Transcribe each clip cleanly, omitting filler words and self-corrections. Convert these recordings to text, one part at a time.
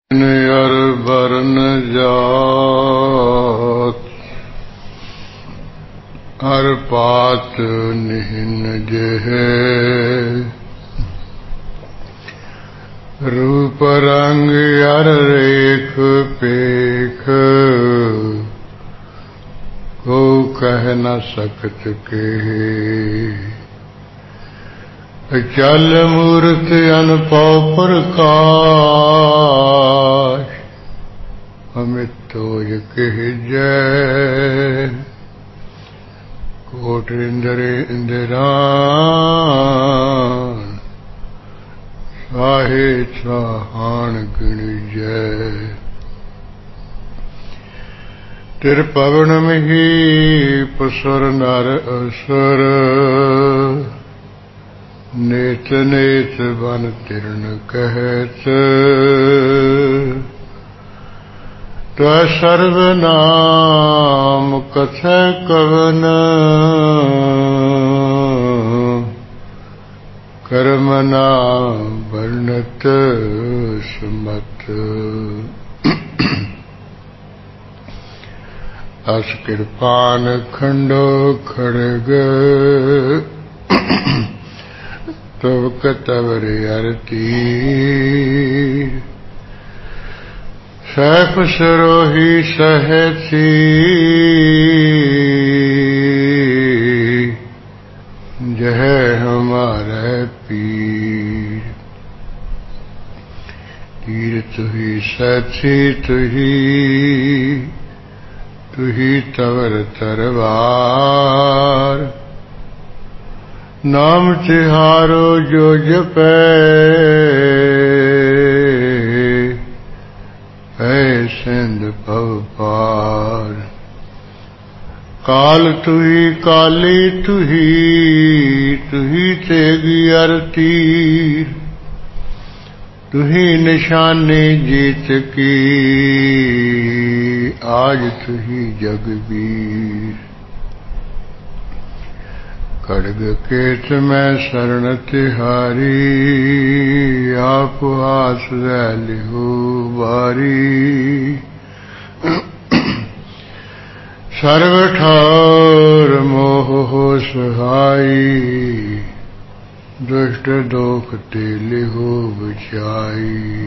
अर बरन जात हर पात निहिन जेहे रूप रंग अर रेख पेख को कह न सकत के चल मूर्त अनपौ प्रकाश अमित तोय कह जय कोट इंद्र इंद्रान साहे साहान गिण जय तिर पवन मिहि पसर नर असुर नेत नेत बन तिरन कहत त्व सर्वनाम कथ कवन कर्मना वर्णत सुमत अस कृपान खंडो खड़ग तब कतवर अरती सैफ सरोही सहती जह हमारे पीर तीर तुही सथी तुही तवर तरवार नाम तिहारो जो जपै है सिंध भव पार काल तुही काली तुही तेगी अर तीर तुही निशानी जीत की आज तुही जगबीर खड्ग केत में शरण तिहारी आप हास लिहु बारी सर्व ठार मोह हो सहाई दुष्ट दोख ते लिहु बचाई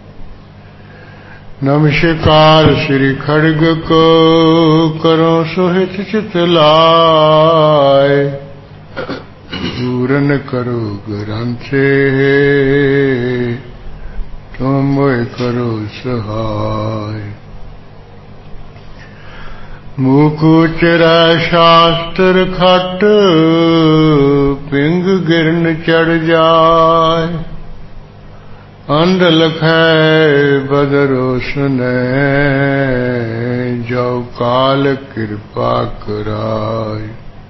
नमस्कार श्री खड्ग को करो सुहित चित लाय पूरन करो ग्रंथे तुम मोय करो सहाय मुकु चरा शास्त्र खट पिंग गिरन चढ़ जाय अंध लखै बदरो सुनै जो काल कृपा कराय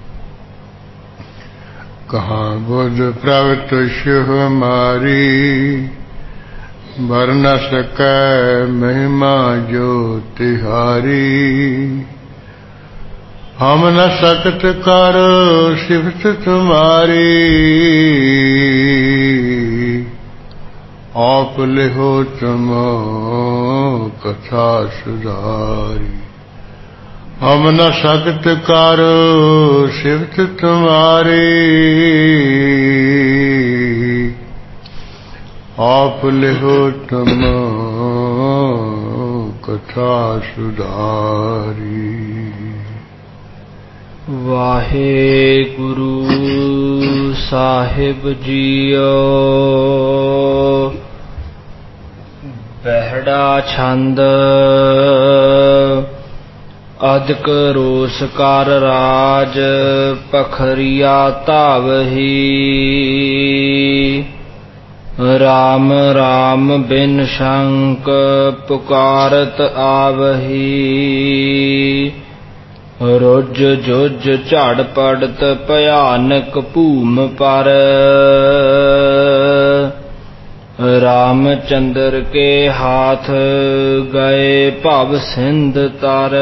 कहाँ बुध प्रवतुष हमारी बर न सकै महिमा जो तिहारी हम न सकत कर सिफत तुम्हारी आप लिहो तुम कथा सुधारी हम न सकत कर सिफत तुम्हारी आप लिहो तुम कथा सुधारी। वाहेगुरु साहिब जीओ बहड़ा छंद अदक रोस कर राज पखरिया तावही राम राम बिन शंक पुकारत आवही रुज जुज झाड़ पड़त भयानक भूम पर रामचंद्र के हाथ गए भव सिंध तर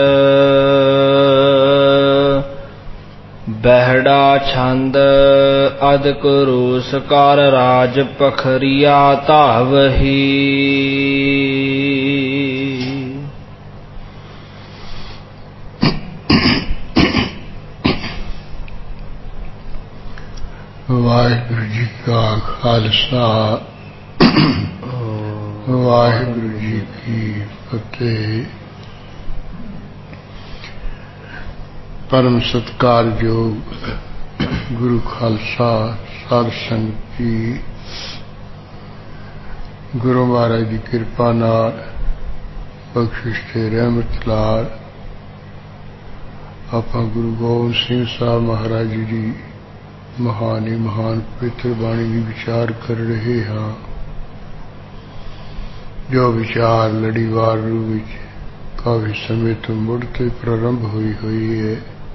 बहड़ा छंद अदक रोस कर राज पखरिया तावही का खालसा वाहिगुरु जी की फतेह। परम सत्कारयोग गुरु खालसा साध संगत जी, गुरु महाराज की कृपा नाल बख्शिश ते रहमत नाल आपां गुरु गोबिंद सिंह साहब महाराज जी की महान ही महान पवित्र बाणी की विचार कर रहे हाँ। जो विचार लड़ीवार रूप काफी समय तो मुड़ते प्रारंभ हुई है।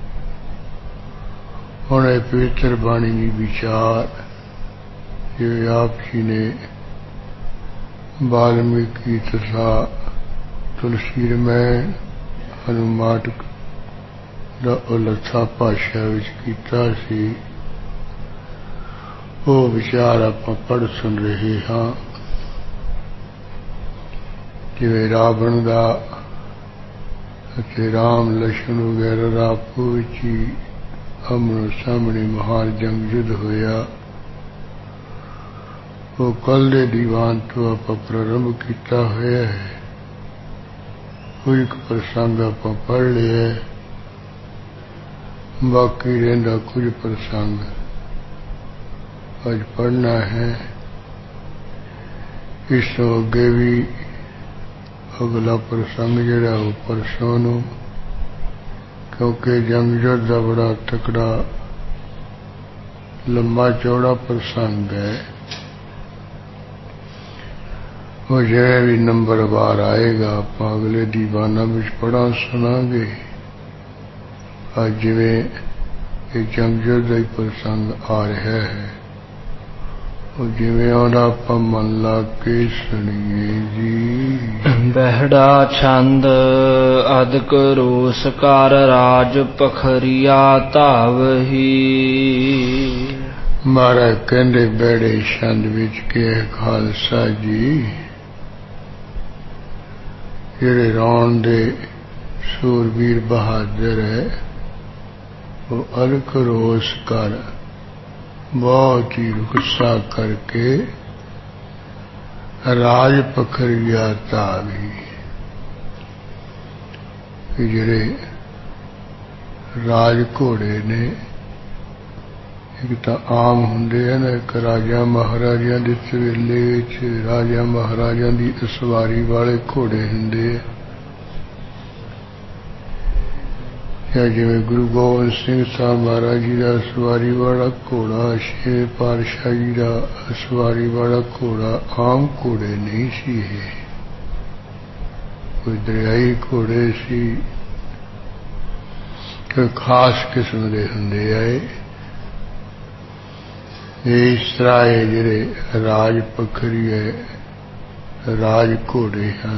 उन्हें पवित्र बाणी की विचार जो आप जी ने वाल्मीकि तथा तुलसी रामायण हनुमाटक लथा भाषा किया सी, वो विचार आप पढ़ सुन रहे हाँ। जिवें रावण का राम लक्ष्मण वगैरह आपो ही आमनो सामने महान जंग युद्ध होया, वो कल दे दीवान तो आप प्रारंभ किया होया है। कुछ प्रसंग आप पढ़ लिया, बाकी रहिंदा कुछ प्रसंग आज पढ़ना है। इस तो अगे भी अगला प्रसंग जिहड़ा वो परसों नूं, क्योंकि जंग युद्ध का बड़ा तकड़ा लंबा चौड़ा प्रसंग है। वो जो भी नंबर बार आएगा आप अगले दीवाना में पढ़ा सुनांगे। आज जिवें ये जंग युद्ध का प्रसंग आ रहा है, वो जिवें आउंदा आपां मन ला के सुणीए जी। बहड़ा छंद अदक रोस कर राज पखरिया तावही। महाराज कहंदे बहड़े छंद विच के खालसा जी, जिहड़े रौण दे सूरवीर बहादुर है, वो अदक रोस कर बहुत ही गुस्सा करके राज पखरिया तावी। जिहड़े राज घोड़े ने एक तो आम हुंदे हैं, एक राजा महाराजा दे सवेले विच राजा महाराजा दी सवारी वाले घोड़े हुंदे हैं। या जिवें गुरु गोबिंद सिंह साहब महाराज जी का सवारी वाला घोड़ा, छे पातशाह जी का सवारी वाला घोड़ा आम घोड़े नहीं सी है, कोई दरियाई घोड़े सी, कोई खास किस्म के हुंदे आए। इस तरह है जिहड़े राज पखरी है, राज घोड़े हैं,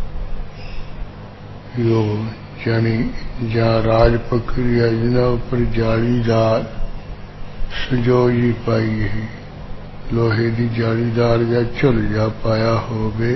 यो यानी जहाँ राज पखरी है जिन्होंने उपर जालीदार सजोई पाई है, लोहे की जालीदार या झुलजा पाया होवे।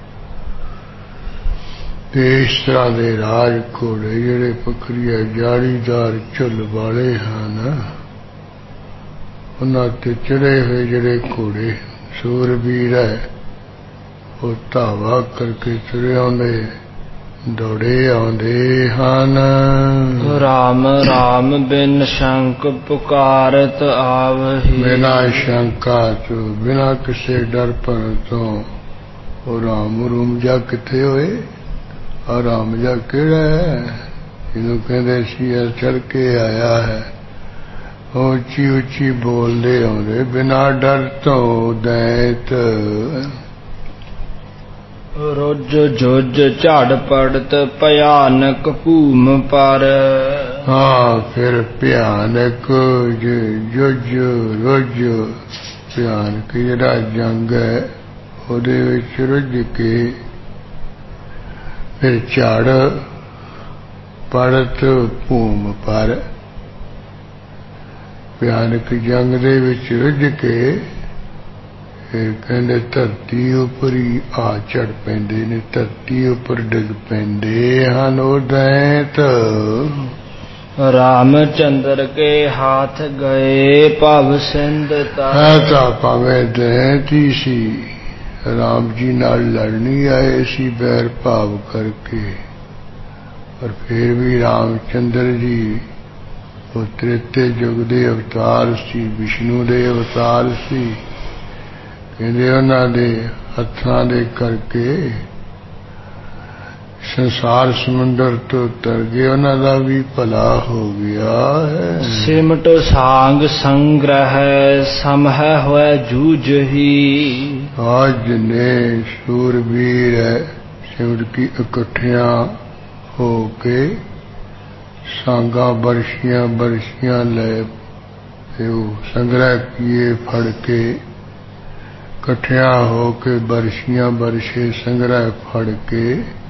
इस तरह के राज घोड़े जिहड़े पखरी है जालीदार झुल वाले हैं, उन्हां ते चढ़े हुए जिहड़े घोड़े सूरवीर है, वो धावा करके तुरे आउंदे दौड़े आउंदे हन। राम राम बिन शंक पुकारत आवही। बिना शंका तो बिना किसी डर पर तो वो राम रूम जा किथे होए, और राम जा केड़ा है जिन्हों कहते सी चढ़ के आया है। ऊंची ऊंची बोलते आउंदे बिना डर तो दैत। रोज जोज झाड़ पड़त भयानक भूम पर। हाँ फिर भयानक जुज रुज भयानक जिहड़ा जंग है उहदे विच रुझ के फिर झाड़ पड़त भूम पर। भयानक जंग दे विच रुझ के कहते धरती उपर ही आ चढ़ पैंदे ने, धरती उपर डिग पैंदे हन। दैत रामचंद्र के हाथ गए भव सिंध ਤਾਂ ਭਾਵੇਂ ਦੈਂਤੀ ਸੀ राम जी नाल लड़नी आए सी बैर भाव करके पर फिर भी रामचंद्र जी वो त्रेते युग दे अवतार सी विष्णु दे अवतार सी कहंदे उन्हां दे हत्थां दे करके संसार समुंदर तो तर गए उन्हां दा भी भला हो गया है सिमट सांग संग्रह समह होए जूझ ही आज ने सूरवीर सिमट की इकट्ठियां हो के सांगा बरसियां बरसियां ले संग्रह किए फड़ के इकट्ठियां हो के बरसियां बरसे संग्रह फड़ के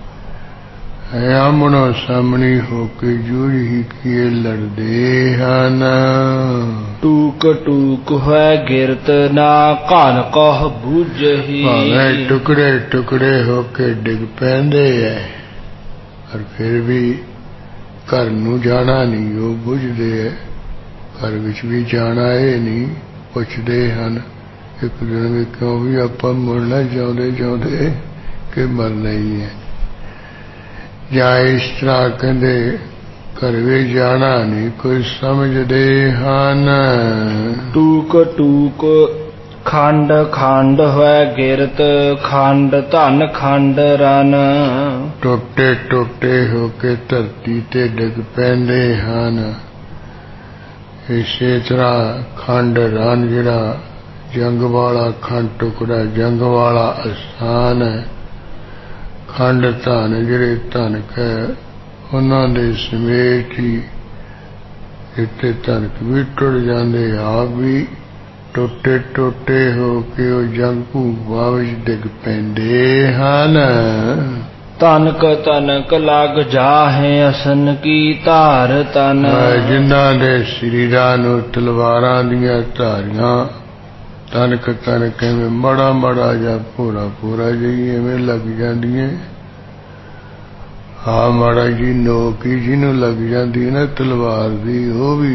आमनो सामनी होके जूझ ही किए लड़दे हन टूक टूक है गिरत ना कान कह बुझ ही भावें टुकड़े टुकड़े होके डिग पैंदे है पर फिर भी घर नूं जाना नहीं वो बुझदे है घर विच भी जाना है नहीं पुछदे हन एक दिन भी क्यों भी आपां मुड़ना चाहुंदे चाहुंदे कि मरना ही है ਜਾਂ ਇਸ ਤਰ੍ਹਾਂ ਕਹਿੰਦੇ ਘਰ ਵੀ ਜਾਣਾ ਨਹੀਂ ਕੋਈ ਸਮਝਦੇ ਹਨ ਟੂਕ ਟੂਕ ਖੰਡ ਖੰਡ ਹੋਏ ਗਿਰਤ ਖੰਡ ਧਨ ਖੰਡ ਰਨ ਟੋਟੇ ਟੋਟੇ ਹੋ ਕੇ ਧਰਤੀ ਤੇ ਡਿੱਗ ਪੈਂਦੇ ਹਨ ਇਸੇ ਤਰ੍ਹਾਂ ਖੰਡ ਰਨ ਜਿਹੜਾ ਜੰਗ ਵਾਲਾ ਖੰਡ ਟੁਕੜਾ ਜੰਗ ਵਾਲਾ ਅਸਥਾਨ ਹੈ खंड धन जिहड़े धनक है उन्हां दे समेत ही इत्थे धनक भी टुट जांदे आप भी टोटे टोटे हो के वो जंग भूपा विच डिग पैंदे हन तनक तनक लग जाहे असन की धार तन जिन्हां दे शरीरां नूं तलवारां दीयां धारियां तनक तनक एवें माड़ा माड़ा जा पूरा पूरा जी एवें लग जांदियां हाँ माड़ा जी नोक ही जिन्हों लग जाती ना तलवार दी वो भी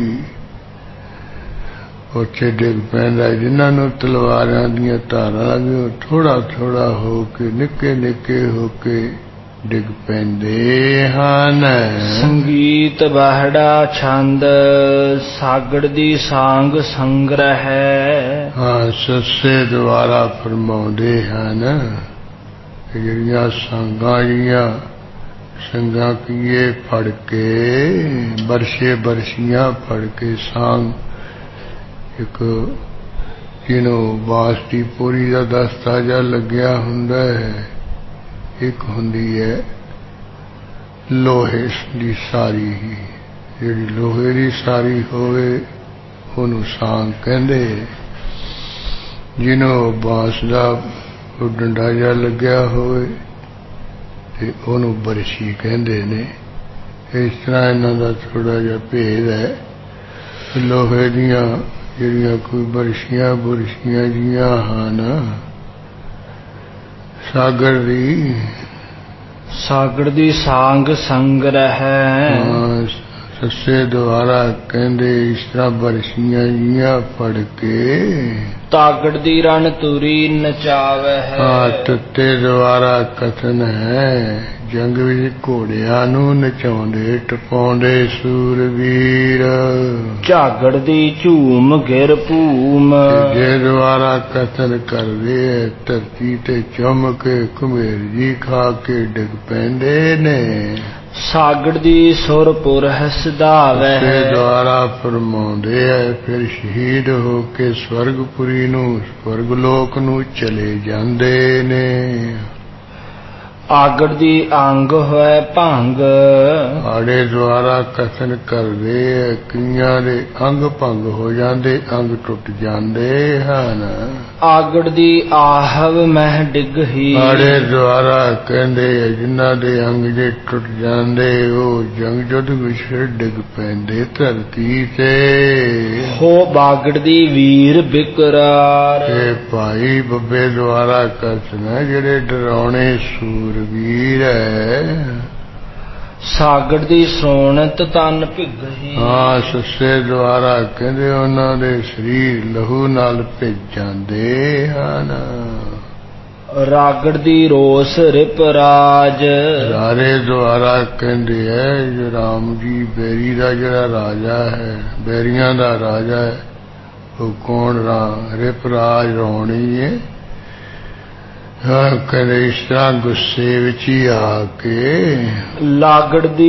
उत्थे डिग पैंदा जिन्हां तलवारां दीयां धारां लगियां थोड़ा थोड़ा हो के निक्के निक्के हो के डिग पैंदे हन संगीत बहड़ा छंद सागड़ दी सांग संग्रह हाँ सस्से द्वारा फरमाउंदे हन जिहड़ियां सांगां जिहियां संगा किए फड़ के बरसे बरसियां फड़ के सांग एक जिन्हों बासटी पूरी का दस्ता जा लग्या हुंदा है एक हुंदी है लोहे दी सारी ही जिहड़ी लोहे दी सारी होवे ओनू सांग कहंदे जिन्हों बांस दा डंडा जा लग्या होवे ते ओनू बरसी कहंदे ने इस तरह इन्हां दा थोड़ा जिहा भेद है लोहे दियां जिहड़ियां कोई बरसियां बुरसियां जिहां हन सागड़ दी सांग संग्रह सस्से द्वारा कहंदे इस तरह बरसियां जिहां फड़ के तागड़ दी रण तुरी नचावे है तत्ते द्वारा कथन है जंग विच घोड़ियां नूं नचाउंदे टपाउंदे सूरवीर झागड़ दी झूम गिर भूम जे द्वारा कथन करदे धरती ते चुम के घुमेर जी खा के डिग पैंदे ने सागड़ दी सुरपुर है सिधावे है द्वारा फरमाउंदे है फिर शहीद हो के स्वर्गपुरी नूं स्वर्गलोक नूं चले जांदे ने आगड़ दी अंग होए भंग आड़े द्वारा कथन करदे कईयां दे अंग भंग हो जांदे अंग टुट जांदे हन आगड़ दी आहव मह डिग ही आड़े द्वारा कहंदे जिन्हां दे अंग जे टुट जांदे ओ जंग युद्ध विच डिग पैंदे धरती ते हो बागड़ दी वीर बिकरार भाई बब्बे द्वारा कथन है जेड़े डरावने सूर वीर है ਸਾਗੜ ਦੀ ਸੋਣਤ ਤਨ ਭਿੱਗਹੀ। ਹਾਂ, ਸੱਸੇ ਦੁਆਰਾ ਕਹਿੰਦੇ ਉਹਨਾਂ ਦੇ ਸਰੀਰ ਲਹੂ ਨਾਲ ਭਿੱਜ ਜਾਂਦੇ ਹਨ। ਰਾਗੜ ਦੀ ਰੋਸ ਰਿਪ ਰਾਜ। ਰਾਰੇ ਦੁਆਰਾ ਕਹਿੰਦੇ ਹੈ ਜੋ ਰਾਮ ਜੀ ਬੈਰੀ ਦਾ ਜਿਹੜਾ ਰਾਜਾ ਹੈ, ਬੈਰੀਆਂ ਦਾ ਰਾਜਾ ਹੈ, ਉਹ ਕੌਣ? ਰਿਪ ਰਾਜ ਰੌਣੀ ਹੈ। ਕਹਿੰਦੇ ਇਸ ਤਰ੍ਹਾਂ ਗੁੱਸੇ ਵਿੱਚ ਹੀ ਆ ਕੇ ਲਾਗੜ ਦੀ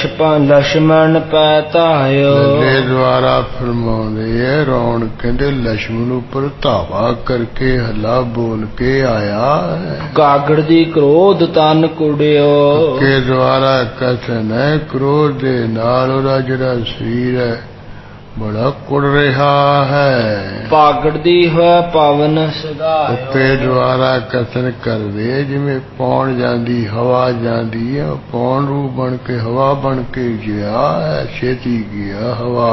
ਲਛਮਣ ਪੈ ਧਾਇਓ। ਲੱਲੇ ਦੁਆਰਾ ਫਰਮਾਉਂਦੇ ਹੈ ਰੌਣ ਕਹਿੰਦੇ ਲਛਮਣ ਉੱਪਰ ਧਾਵਾ ਕਰਕੇ ਹੱਲਾ ਬੋਲ ਕੇ ਆਇਆ ਹੈ। ਕਾਗੜ ਦੀ ਕ੍ਰੋਧ ਤਨ ਕੁੜਿਓ। ਕੇ ਦੁਆਰਾ ਕਥਨ ਹੈ ਕ੍ਰੋਧ ਦੇ ਨਾਲ ਉਹਦਾ ਜਿਹੜਾ ਸਰੀਰ ਹੈ ਬੜਾ ਕੁੜ ਰਿਹਾ ਹੈ। ਪਾਗੜ ਦੀ ਹੋਇ ਪਵਨ ਸਦਾ। ਉੱਤੇ ਦੁਆਰਾ ਕਥਨ ਕਰਦੇ ਜਿਵੇਂ ਪੌਣ ਜਾਂਦੀ ਹਵਾ ਜਾਂਦੀ ਹੈ, ਪੌਣ ਰੂਪ ਬਣ ਕੇ ਹਵਾ ਬਣ ਕੇ ਗਿਆ ਹੈ, ਛੇਤੀ ਗਿਆ ਹਵਾ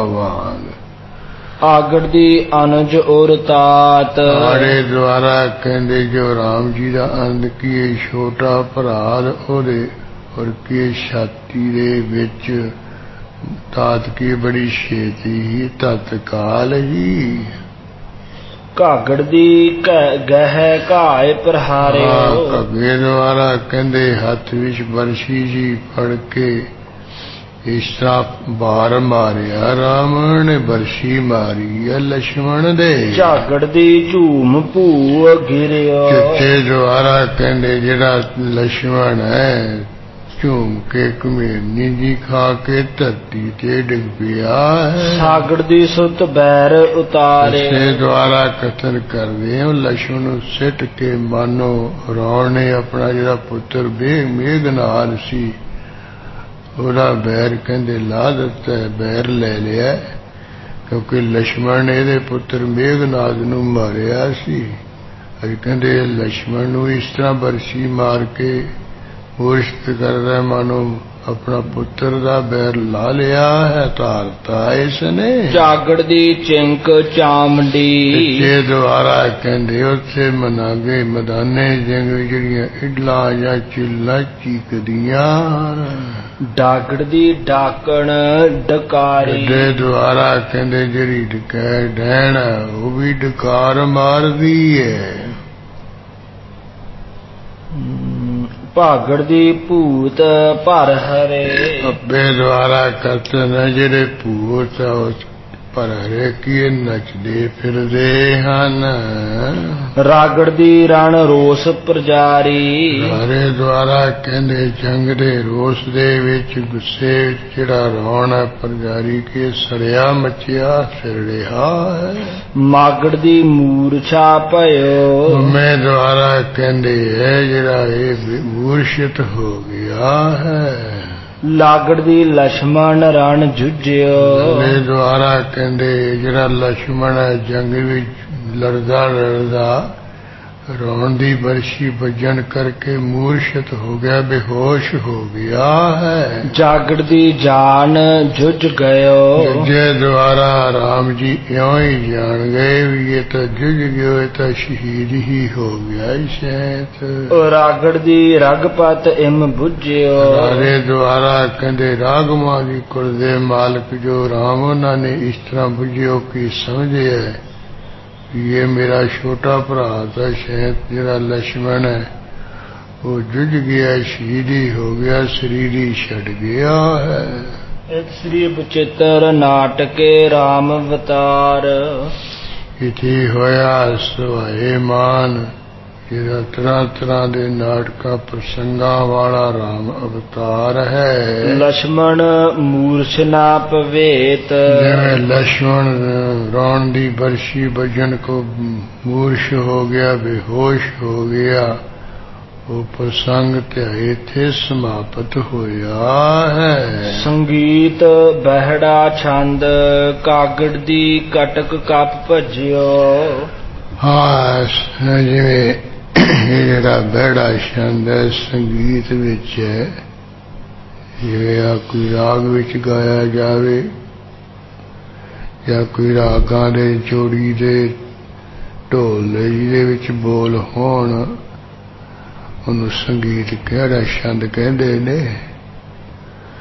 ਵਾਂਗ। ਆਗੜ ਦੀ ਅਨਜ ਔਰ ਤਾਤ। ਆੜੇ ਦੁਆਰਾ ਕਹਿੰਦੇ ਜੋ ਰਾਮ ਜੀ ਦਾ ਅੰਧ ਕੀ ਛੋਟਾ ਭਰਾ ਉਹਦੇ ਔਰ ਕੀ ਛਾਤੀ ਦੇ ਵਿੱਚ ਤਾਤ ਕੀ ਬੜੀ ਛੇਤੀ ਹੀ ਤਤਕਾਲ ਹੀ। ਘਾਗੜ ਦੀ ਗਹਿ ਘਾਏ ਪ੍ਰਹਾਰਿਓ। ਘੱਗੇ ਦੁਆਰਾ ਕਹਿੰਦੇ ਹੱਥ ਵਿੱਚ ਬਰਸ਼ੀ ਜੀ ਫੜ ਕੇ ਇਸ ਤਰ੍ਹਾਂ ਬਾਰ ਮਾਰਿਆ। ਰਾਵਣ ਨੇ ਬਰਸ਼ੀ ਮਾਰੀ ਹੈ ਲਛਮਣ ਦੇ। ਝਾਗੜ ਦੀ ਝੂਮ ਭੂ ਗਿਰਿਓ। ਚਿੱਟੇ ਦੁਆਰਾ ਕਹਿੰਦੇ ਜਿਹੜਾ ਲਛਮਣ ਹੈ ਝੂਮ ਕੇ ਘੁਮੇਨੀ ਜੀ ਖਾ ਕੇ ਧਰਤੀ ਤੇ ਡਿੱਗ ਪਿਆ ਹੈ। ਸਾਗੜ ਦੀ ਸੁਤ ਬੈਰ ਉਤਾਰੇ। ਇਸੇ ਦੁਆਰਾ ਕਥਨ ਕਰਦੇ ਹੋ ਲਛਮਣ ਨੂੰ ਸਿੱਟ ਕੇ ਮਾਨੋ ਰਾਵਣ ਨੇ ਆਪਣਾ ਜਿਹੜਾ ਪੁੱਤਰ ਮੇਘਨਾਦ ਸੀ ਉਹਦਾ ਬੈਰ ਕਹਿੰਦੇ ਲਾ ਦਿੱਤਾ, ਬੈਰ ਲੈ ਲਿਆ, ਕਿਉਂਕਿ ਲਛਮਣ ਨੇ ਇਹਦੇ ਪੁੱਤਰ ਮੇਘਨਾਦ ਨੂੰ ਮਾਰਿਆ ਸੀ। ਅੱਜ ਕਹਿੰਦੇ ਲਛਮਣ ਨੂੰ ਇਸ ਤਰ੍ਹਾਂ ਬਰਸ਼ੀ ਮਾਰ ਕੇ ਮੂਰਛਿਤ ਕਰਦਾ ਮਾਨੋ ਆਪਣਾ ਪੁੱਤਰ ਦਾ ਬੈਰ ਲਾ ਲਿਆ ਹੈ, ਧਾਰਤਾ ਇਸ ਨੇ। ਝਾਗੜ ਦੀ ਚਿੰਕ ਚਾਮੜੀ। ਜੇ ਦੁਆਰਾ ਕਹਿੰਦੇ ਉੱਥੇ ਮਨਾਗੇ ਮੈਦਾਨੇ ਜੰਗ ਜਿਹੜੀਆਂ ਇਡਲਾਂ ਜਾਂ ਚਿੱਲਾਂ ਚੀਕਦੀਆਂ। ਡਾਗੜ ਦੀ ਡਾਕਣ ਡਕਾਰੀ। ਦੇ ਦੁਆਰਾ ਕਹਿੰਦੇ ਜਿਹੜੀ ਡਕੈ ਡੈਣ ਉਹ ਵੀ ਡਕਾਰ ਮਾਰਦੀ ਹੈ। ਭਾਗੜ ਦੀ ਭੂਤ ਭਰ ਹਰੇ। ਅੱਬੇ ਦੁਆਰਾ ਕਥਨ ਜਿਹੜੇ ਭੂਤ ਭਰ ਹਰੇ ਕੀ ਨੱਚਦੇ ਫਿਰਦੇ ਹਨ। ਰਾਗੜ ਦੀ ਰਣ ਰੋਸ ਪ੍ਰਜਾਰੀ। ਰਾਰੇ ਦੁਆਰਾ ਕਹਿੰਦੇ ਜੰਗ ਦੇ ਰੋਸ ਦੇ ਵਿੱਚ ਗੁੱਸੇ ਜਿਹੜਾ ਰੌਣ ਪ੍ਰਜਾਰੀ ਕੇ ਸੜਿਆ ਮਚਿਆ ਫਿਰ ਰਿਹਾ ਹੈ। ਮਾਗੜ ਦੀ ਮੂਰਛਾ ਭਇਓ। ਮੈਂ ਦੁਆਰਾ ਕਹਿੰਦੇ ਹੈ ਜਿਹੜਾ ਇਹ ਮੂਰਛਿਤ ਹੋ ਗਿਆ ਹੈ। ਲਾਗੜ ਦੀ ਲਛਮਣ ਰਣ ਜੁਝਿਓ। ਮੇਰੇ ਦੁਆਰਾ ਕਹਿੰਦੇ ਜਿਹੜਾ ਲਛਮਣ ਜੰਗ ਵਿੱਚ ਲੜਦਾ ਰੌਣ ਦੀ ਬਰਸ਼ੀ ਵੱਜਣ ਕਰਕੇ ਮੂਰਛਿਤ ਹੋ ਗਿਆ, ਬੇਹੋਸ਼ ਹੋ ਗਿਆ ਹੈ। ਜਾਗੜ ਦੀ ਜਾਨ ਜੁਝ ਗਇਓ। ਜੇ ਦੁਆਰਾ ਰਾਮ ਜੀ ਇਉਂ ਹੀ ਜਾਣ ਗਏ ਵੀ ਇਹ ਤਾਂ ਜੁਝ ਗਿਓ, ਇਹ ਤਾਂ ਸ਼ਹੀਦ ਹੀ ਹੋ ਗਿਆ ਸ਼ੈਤ। ਰਾਗੜ ਦੀ ਰਗਪਤ ਇਮ ਬੁਝਿਓ। ਰਾਰੇ ਦੁਆਰਾ ਕਹਿੰਦੇ ਰਾਗਮਾਂ ਦੀ ਕੁਲ ਦੇ ਮਾਲਕ ਜੋ ਰਾਮ ਉਹਨਾਂ ਨੇ ਇਸ ਤਰ੍ਹਾਂ ਬੁਝਿਓ ਕਿ ਸਮਝਿਆ ਇਹ ਮੇਰਾ ਛੋਟਾ ਭਰਾ ਤਾਂ ਸ਼ਾਇਦ ਜਿਹੜਾ ਲਛਮਣ ਹੈ ਉਹ ਜੁਝ ਗਿਆ, ਸ਼ਹੀਦੀ ਹੋ ਗਿਆ, ਸਰੀਰ ਹੀ ਛੱਡ ਗਿਆ ਹੈ। ਇੱਕ ਸ੍ਰੀ ਬਚਿੱਤਰ ਨਾਟਕੇ ਰਾਮ ਅਵਤਾਰ। ਇਥੇ ਹੋਇਆ ਸੁਹਾਏ ਮਾਨ ਜਿਹੜਾ ਤਰ੍ਹਾਂ ਤਰ੍ਹਾਂ ਦੇ ਨਾਟਕਾਂ ਪ੍ਰਸੰਗਾਂ ਵਾਲਾ ਰਾਮ ਅਵਤਾਰ ਹੈ। ਲਛਮਣ ਮੂਰਛ ਨਾ ਪਵੇਤ। ਜਿਵੇਂ ਲਛਮਣ ਰੌਣ ਦੀ ਬਰਸ਼ੀ ਵੱਜਣ ਕੋ ਮੂਰਛ ਹੋ ਗਿਆ, ਬੇਹੋਸ਼ ਹੋ ਗਿਆ, ਉਹ ਪ੍ਰਸੰਗ ਤੇ ਇੱਥੇ ਸਮਾਪਤ ਹੋਇਆ ਹੈ। ਸੰਗੀਤ ਬਹਿੜਾ ਛੰਦ ਕਾਗੜ ਦੀ ਕਟਕ ਕੱਪ ਭਜਿਓ। ਹਾਂ, ਜਿਵੇਂ ਇਹ ਜਿਹੜਾ ਬਹਿੜਾ ਛੰਦ ਹੈ ਸੰਗੀਤ ਵਿੱਚ ਹੈ, ਜਿਵੇਂ ਆ ਕੋਈ ਰਾਗ ਵਿੱਚ ਗਾਇਆ ਜਾਵੇ ਜਾਂ ਕੋਈ ਰਾਗਾਂ ਦੇ ਜੋੜੀ ਦੇ ਢੋਲ ਜਿਹਦੇ ਵਿੱਚ ਬੋਲ ਹੋਣ ਉਹਨੂੰ ਸੰਗੀਤ ਕਿਹੜਾ ਛੰਦ ਕਹਿੰਦੇ ਨੇ।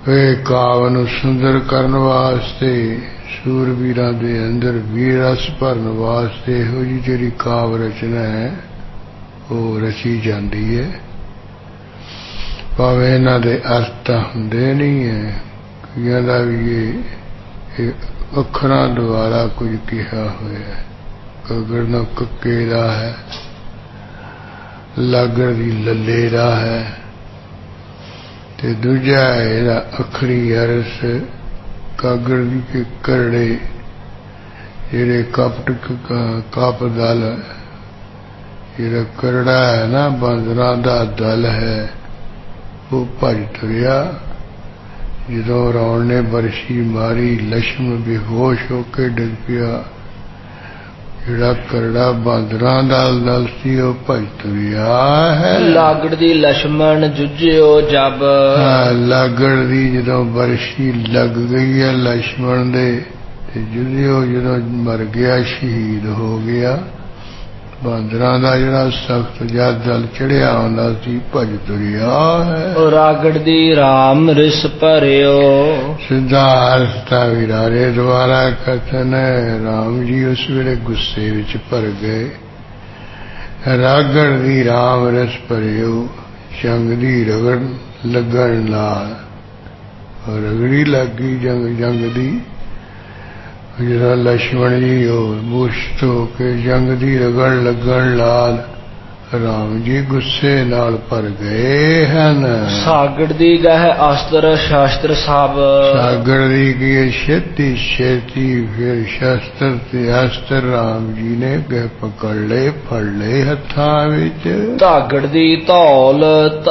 वे काव नूं सुंदर करन वास्ते सूरवीरां दे अंदर वीर रस भरन वास्ते इहो जी जिहड़ी काव रचना है वो रची जाती है। भावें इन्हां दे अर्थ तां हुंदे नहीं है, कईयां दा भी ये अखरां द्वारा कुछ कहा होया। गगड़ नां कक्के दा है, लागड़ दी लल्ले दा है, ते दूजा इहदा अखरी अरस कागड़ दी के करड़े जिहड़े कप दल जिहड़ा करड़ा है ना बांदरां दा दल है वो भज तुरिया। जदों रावण ने बरछी मारी लक्ष्मण बेहोश होके डिग पिया। जिहड़ा करड़ा बांदरां दा दल सी वो भज तुरिया है। लागड़ दी लक्ष्मण जुझियो जब, लागड़ दी जदों बरछी लग गई है लक्ष्मण दे ते जुझियो जदों मर गया शहीद हो गया। बांदरां दा जिहड़ा सख्त जिहा दल चढ़िया हुंदा सी भज तुरिया है। रागड़ दी राम रिस भरियो, सिद्धा अर्थ विरारे द्वारा कथन है। राम जी उस वेले गुस्से विच भर गए। रागड़ दी राम रस भरियो, जंग दी रगड़ लगन नाल रगड़ी लग गई जंग दी। जरा लक्ष्मण जी हो मूर्छित होके जंग दी रगड़ लगन नाल राम जी गुस्से नाल भर गए हैं। सागड़ दी गह अस्त्र शास्त्र सब, सागड़ दी की छेती छेती फिर शस्त्र ते अस्त्र राम जी ने गह पकड़ ले फड़ ले हत्थां विच। धागड़ दी धौल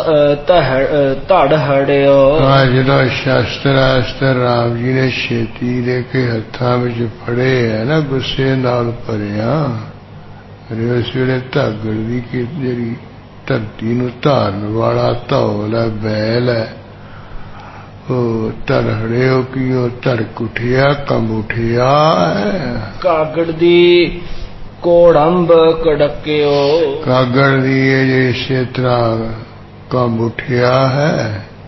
धड़ हड़ियो, जदों शस्त्र अस्त्र राम जी ने छेती दे के हत्थां विच फड़े है ना गुस्से नाल भरिया। उस वेले धागड़ दी की जिहड़ी धरती नूं धारन वाला धौल है बैल है वो धड़ हड़ियो की वो धड़क उठिया कंब उठिया है। कागड़ दी कोड़ंब कड़कियो, कागड़ दी इसे तरह कंब उठिया है।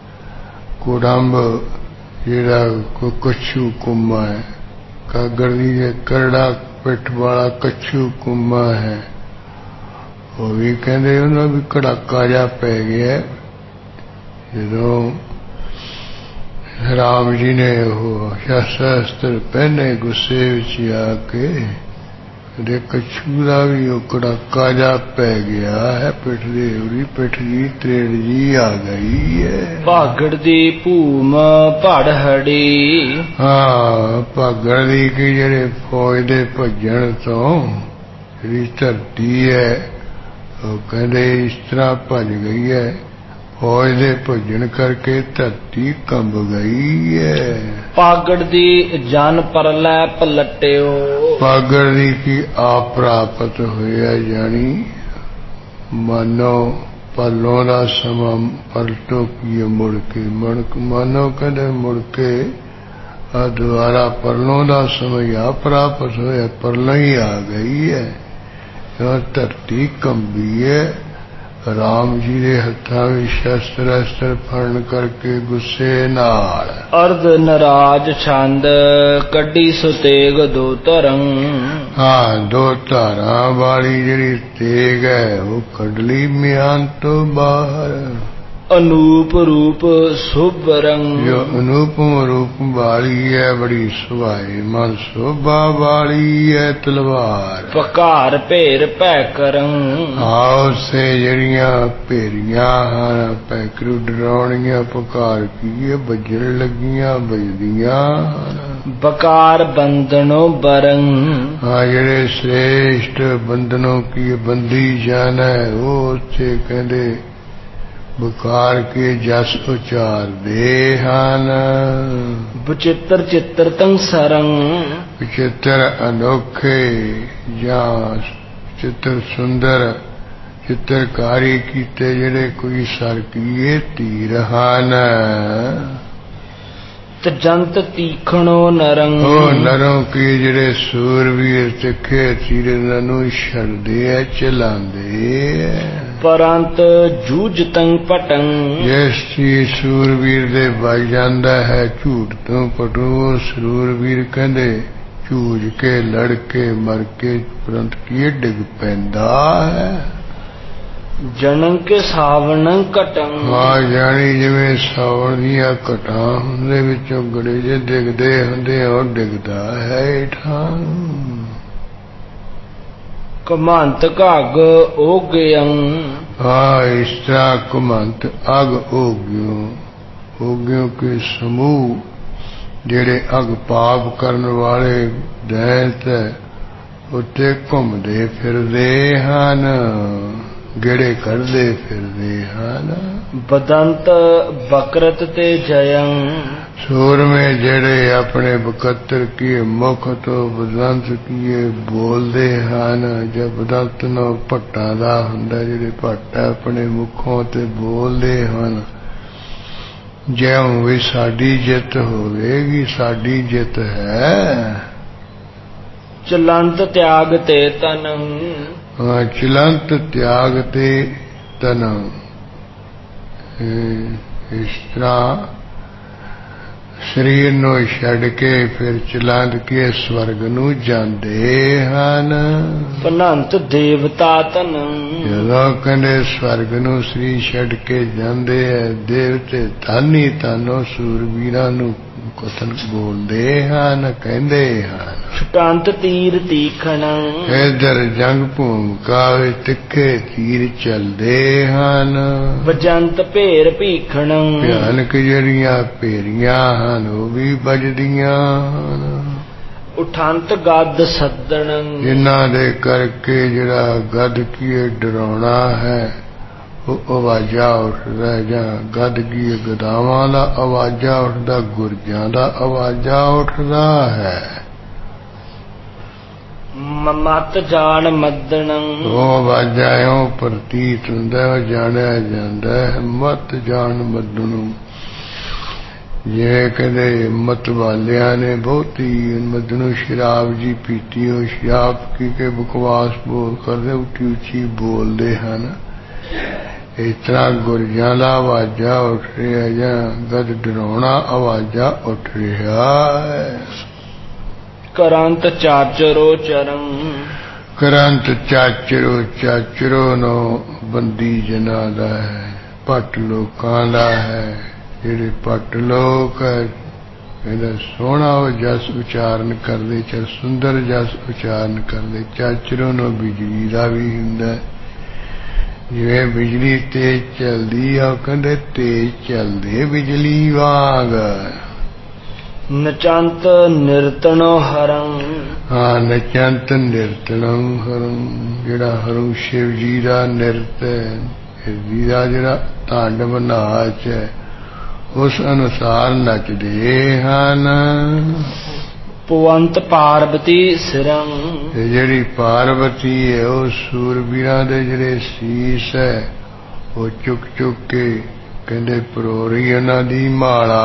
कोड़ंब जिहड़ा कच्छू कुम्मा है, कागड़ दी करड़ा पिठ वाला कच्छू कुम्मा है वो भी कहते उन्होंने भी कड़ाका जा पै गया जदों राम जी ने वो शस्त्र पहने गुस्से विच आके कच्छू का भी वो कड़ाका जा पै गया है। पिठ दे उरी पिठ जी त्रेड़ जी आ गई है। भागड़ दी भूम भड़ हड़ी, हाँ भागड़ दी की जेड़े फौज दे भजन तो जिहड़ी धरती है वो कहते इस तरह भज गई है। फौज दे भजन करके धरती कंब गई है। पागड़ दी जान परलै पलटियो, पागड़ दी की आप प्राप्त होया जानी मानो पलों का समा पलटो की मुड़ के मानो कदे मुड़ के द्वारा परलों का समय आ प्राप्त होया परलों ही आ गई है। धरती कंबी है। राम जी दे हत्थां विच शस्त्र अस्त्र फड़न करके गुस्से नाल अर्ध नराज छंद कड्डी सुतेग दो तरंग, हाँ दो धारां वाली जिहड़ी तेग है वो कढ लई म्यान तो बाहर। अनूप रूप शुभ रंग, जो अनुपम रूप वाली है बड़ी सुभाएमान शोभा वाली है तलवार। पकार भेर पैकरंग, आओ से जड़ियां भेरियां हैं पैकरू डराउणियां पकार की बजन लगियां बजदियां। बकार बंधनों बरंग, हाँ जेड़े श्रेष्ठ बंधनों की बंदी जान है वो उससे कहते बुखार के जस उचार दे हन। विचित्र चित्र तंग सरंग, विचित्र अनोखे या चित्र सुंदर चित्रकारी कीते जेड़े कोई सर कीए तीर हन। जंत तीखणो नरंग, ओ नरों की जेड़े सूरवीर तिखे तीर नू छड़दे चलांदे। परंत जूझतं पटं जिस चीज सूरवीर दे बच जाता है झूठ तो पटू सूरवीर कहते झूझ के लड़ के मर के परंत की डिग पैंदा है। जनन के सावन घटं हाँ जानी जिवें सावण दियां घटां उहदे विचों गड़ेजे डिगदे हुंदे और डिगदा है हेठां। कमंत घग ओगयं हाँ इस तरह कमंत अग ओगियों के समूह जेड़े अग पाप करन वाले दैत उत्ते घुमदे फिरदे हन गेड़े करदे फिरदे हन। बदंत बकरत ते जयं सूर में जेड़े अपने बकत्र किए मुख तो बदंत किए बोलते हैं। जब बदंत नो भट्टा दा हुंदा जेड़े भट्ट अपने मुखों ते बोलते हैं ज्यों भी साडी जित होवेगी साडी जित है। चलंत त्याग ते तनं चलंत त्याग ते तनं इस तरह शरीर नूं छड़ के फिर चलंत के स्वर्ग नूं जांदे हन। पनंत देवता तनं जदों कहंदे स्वर्ग नूं शरीर छड़ के जांदे है देवते तानी तानो सूरवीरां नूं कथन बोलदे हन कहंदे हन। छुटंत तीर तीखणं इधर जंग भूमिका विच तिखे तीर चलदे हन। वजंत भेर भीखणं भयानक जड़ियां भेरियां हन वो भी बजदियां हन। उठंत गद सदणं जिन्हां दे करके जड़ा गद की डराउणा है वो आवाजा उठदा जां गद की गदावां दा आवाजा उठदा गुरजां दा आवाजा उठदा है। मत जान मदणं वो आवाजा इउं प्रतीत हुंदा जाणिया जांदा है मत जान मदणों। जिवें कहंदे हिम्मत वालियां ने बहुती मदनू शराब जी पीती हो शराब पी के बकवास बोल करदे उठी उची बोलदे हन। इस तरह गुरजां दा आवाजा उठ रहा जां गद डराउणा आवाजा उठ रहा है। करंत चाचरो चरं करंत चाचरो नो बंदी जना दा है भट्ट लोकां दा है। जेड़े भट्ट लोक है सोहना जस उचारण करदे च सुंदर जस उचारण करदे। चाचरो नो बिजली दा भी हुंदा जिवें बिजली तेज चलदी आ कहंदे तेज चलदे बिजली वांग। नचंत निर्तनो हरं हाँ नचंत निर्तनो हरं जेड़ा हरं शिव जी दा निर्त है शिव जी दा जेड़ा तांडव नाच है उस अनुसार नचदे हन। पुवंत पार्वती सिरं जेड़ी पार्वती है वो सूरबीरां दे जेड़े शीश है वो चुक चुक के कहंदे परोरी उन्हां दी माला।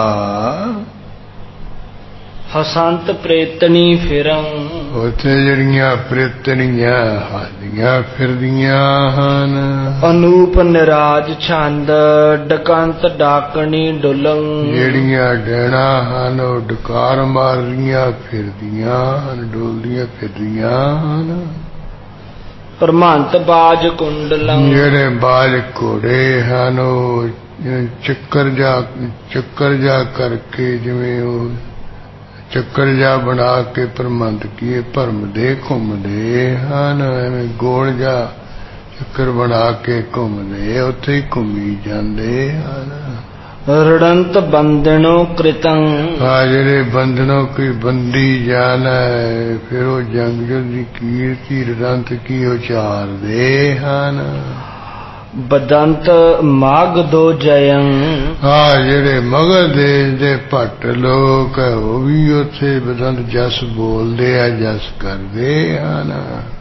हसंत प्रेतनी फिरं उत्थे जड़ियां प्रेतनियां हसदियां फिरदियां हन। अनूप निराज छंद डकंत डाकनी डुलं जेड़ियां डैणा हन वो डकार मारदियां फिरदियां हन डोलदियां फिरदियां हन। प्रमंत बाज कुंडलं जेड़े बाज घोड़े हन वो चक्कर जा करके जिवें वो चक्कर जा बना के प्रमंत किए भरमदे घुमदे हन। एवें गोल जा चक्कर बना के घुमदे उत्थे ही घूमी जांदे हन। ऋणंत बंदनो कृतं हाँ जेड़े बंधनों की बंदी जाना है फिर वो जंग की कीर्ति ऋणंत की उचार दे हन। बदंत माग दो जयं हाँ जेड़े मगध देश दे भट्ट लोग है वो भी उत्थे बदंत जस बोलदे आ जस करदे हन।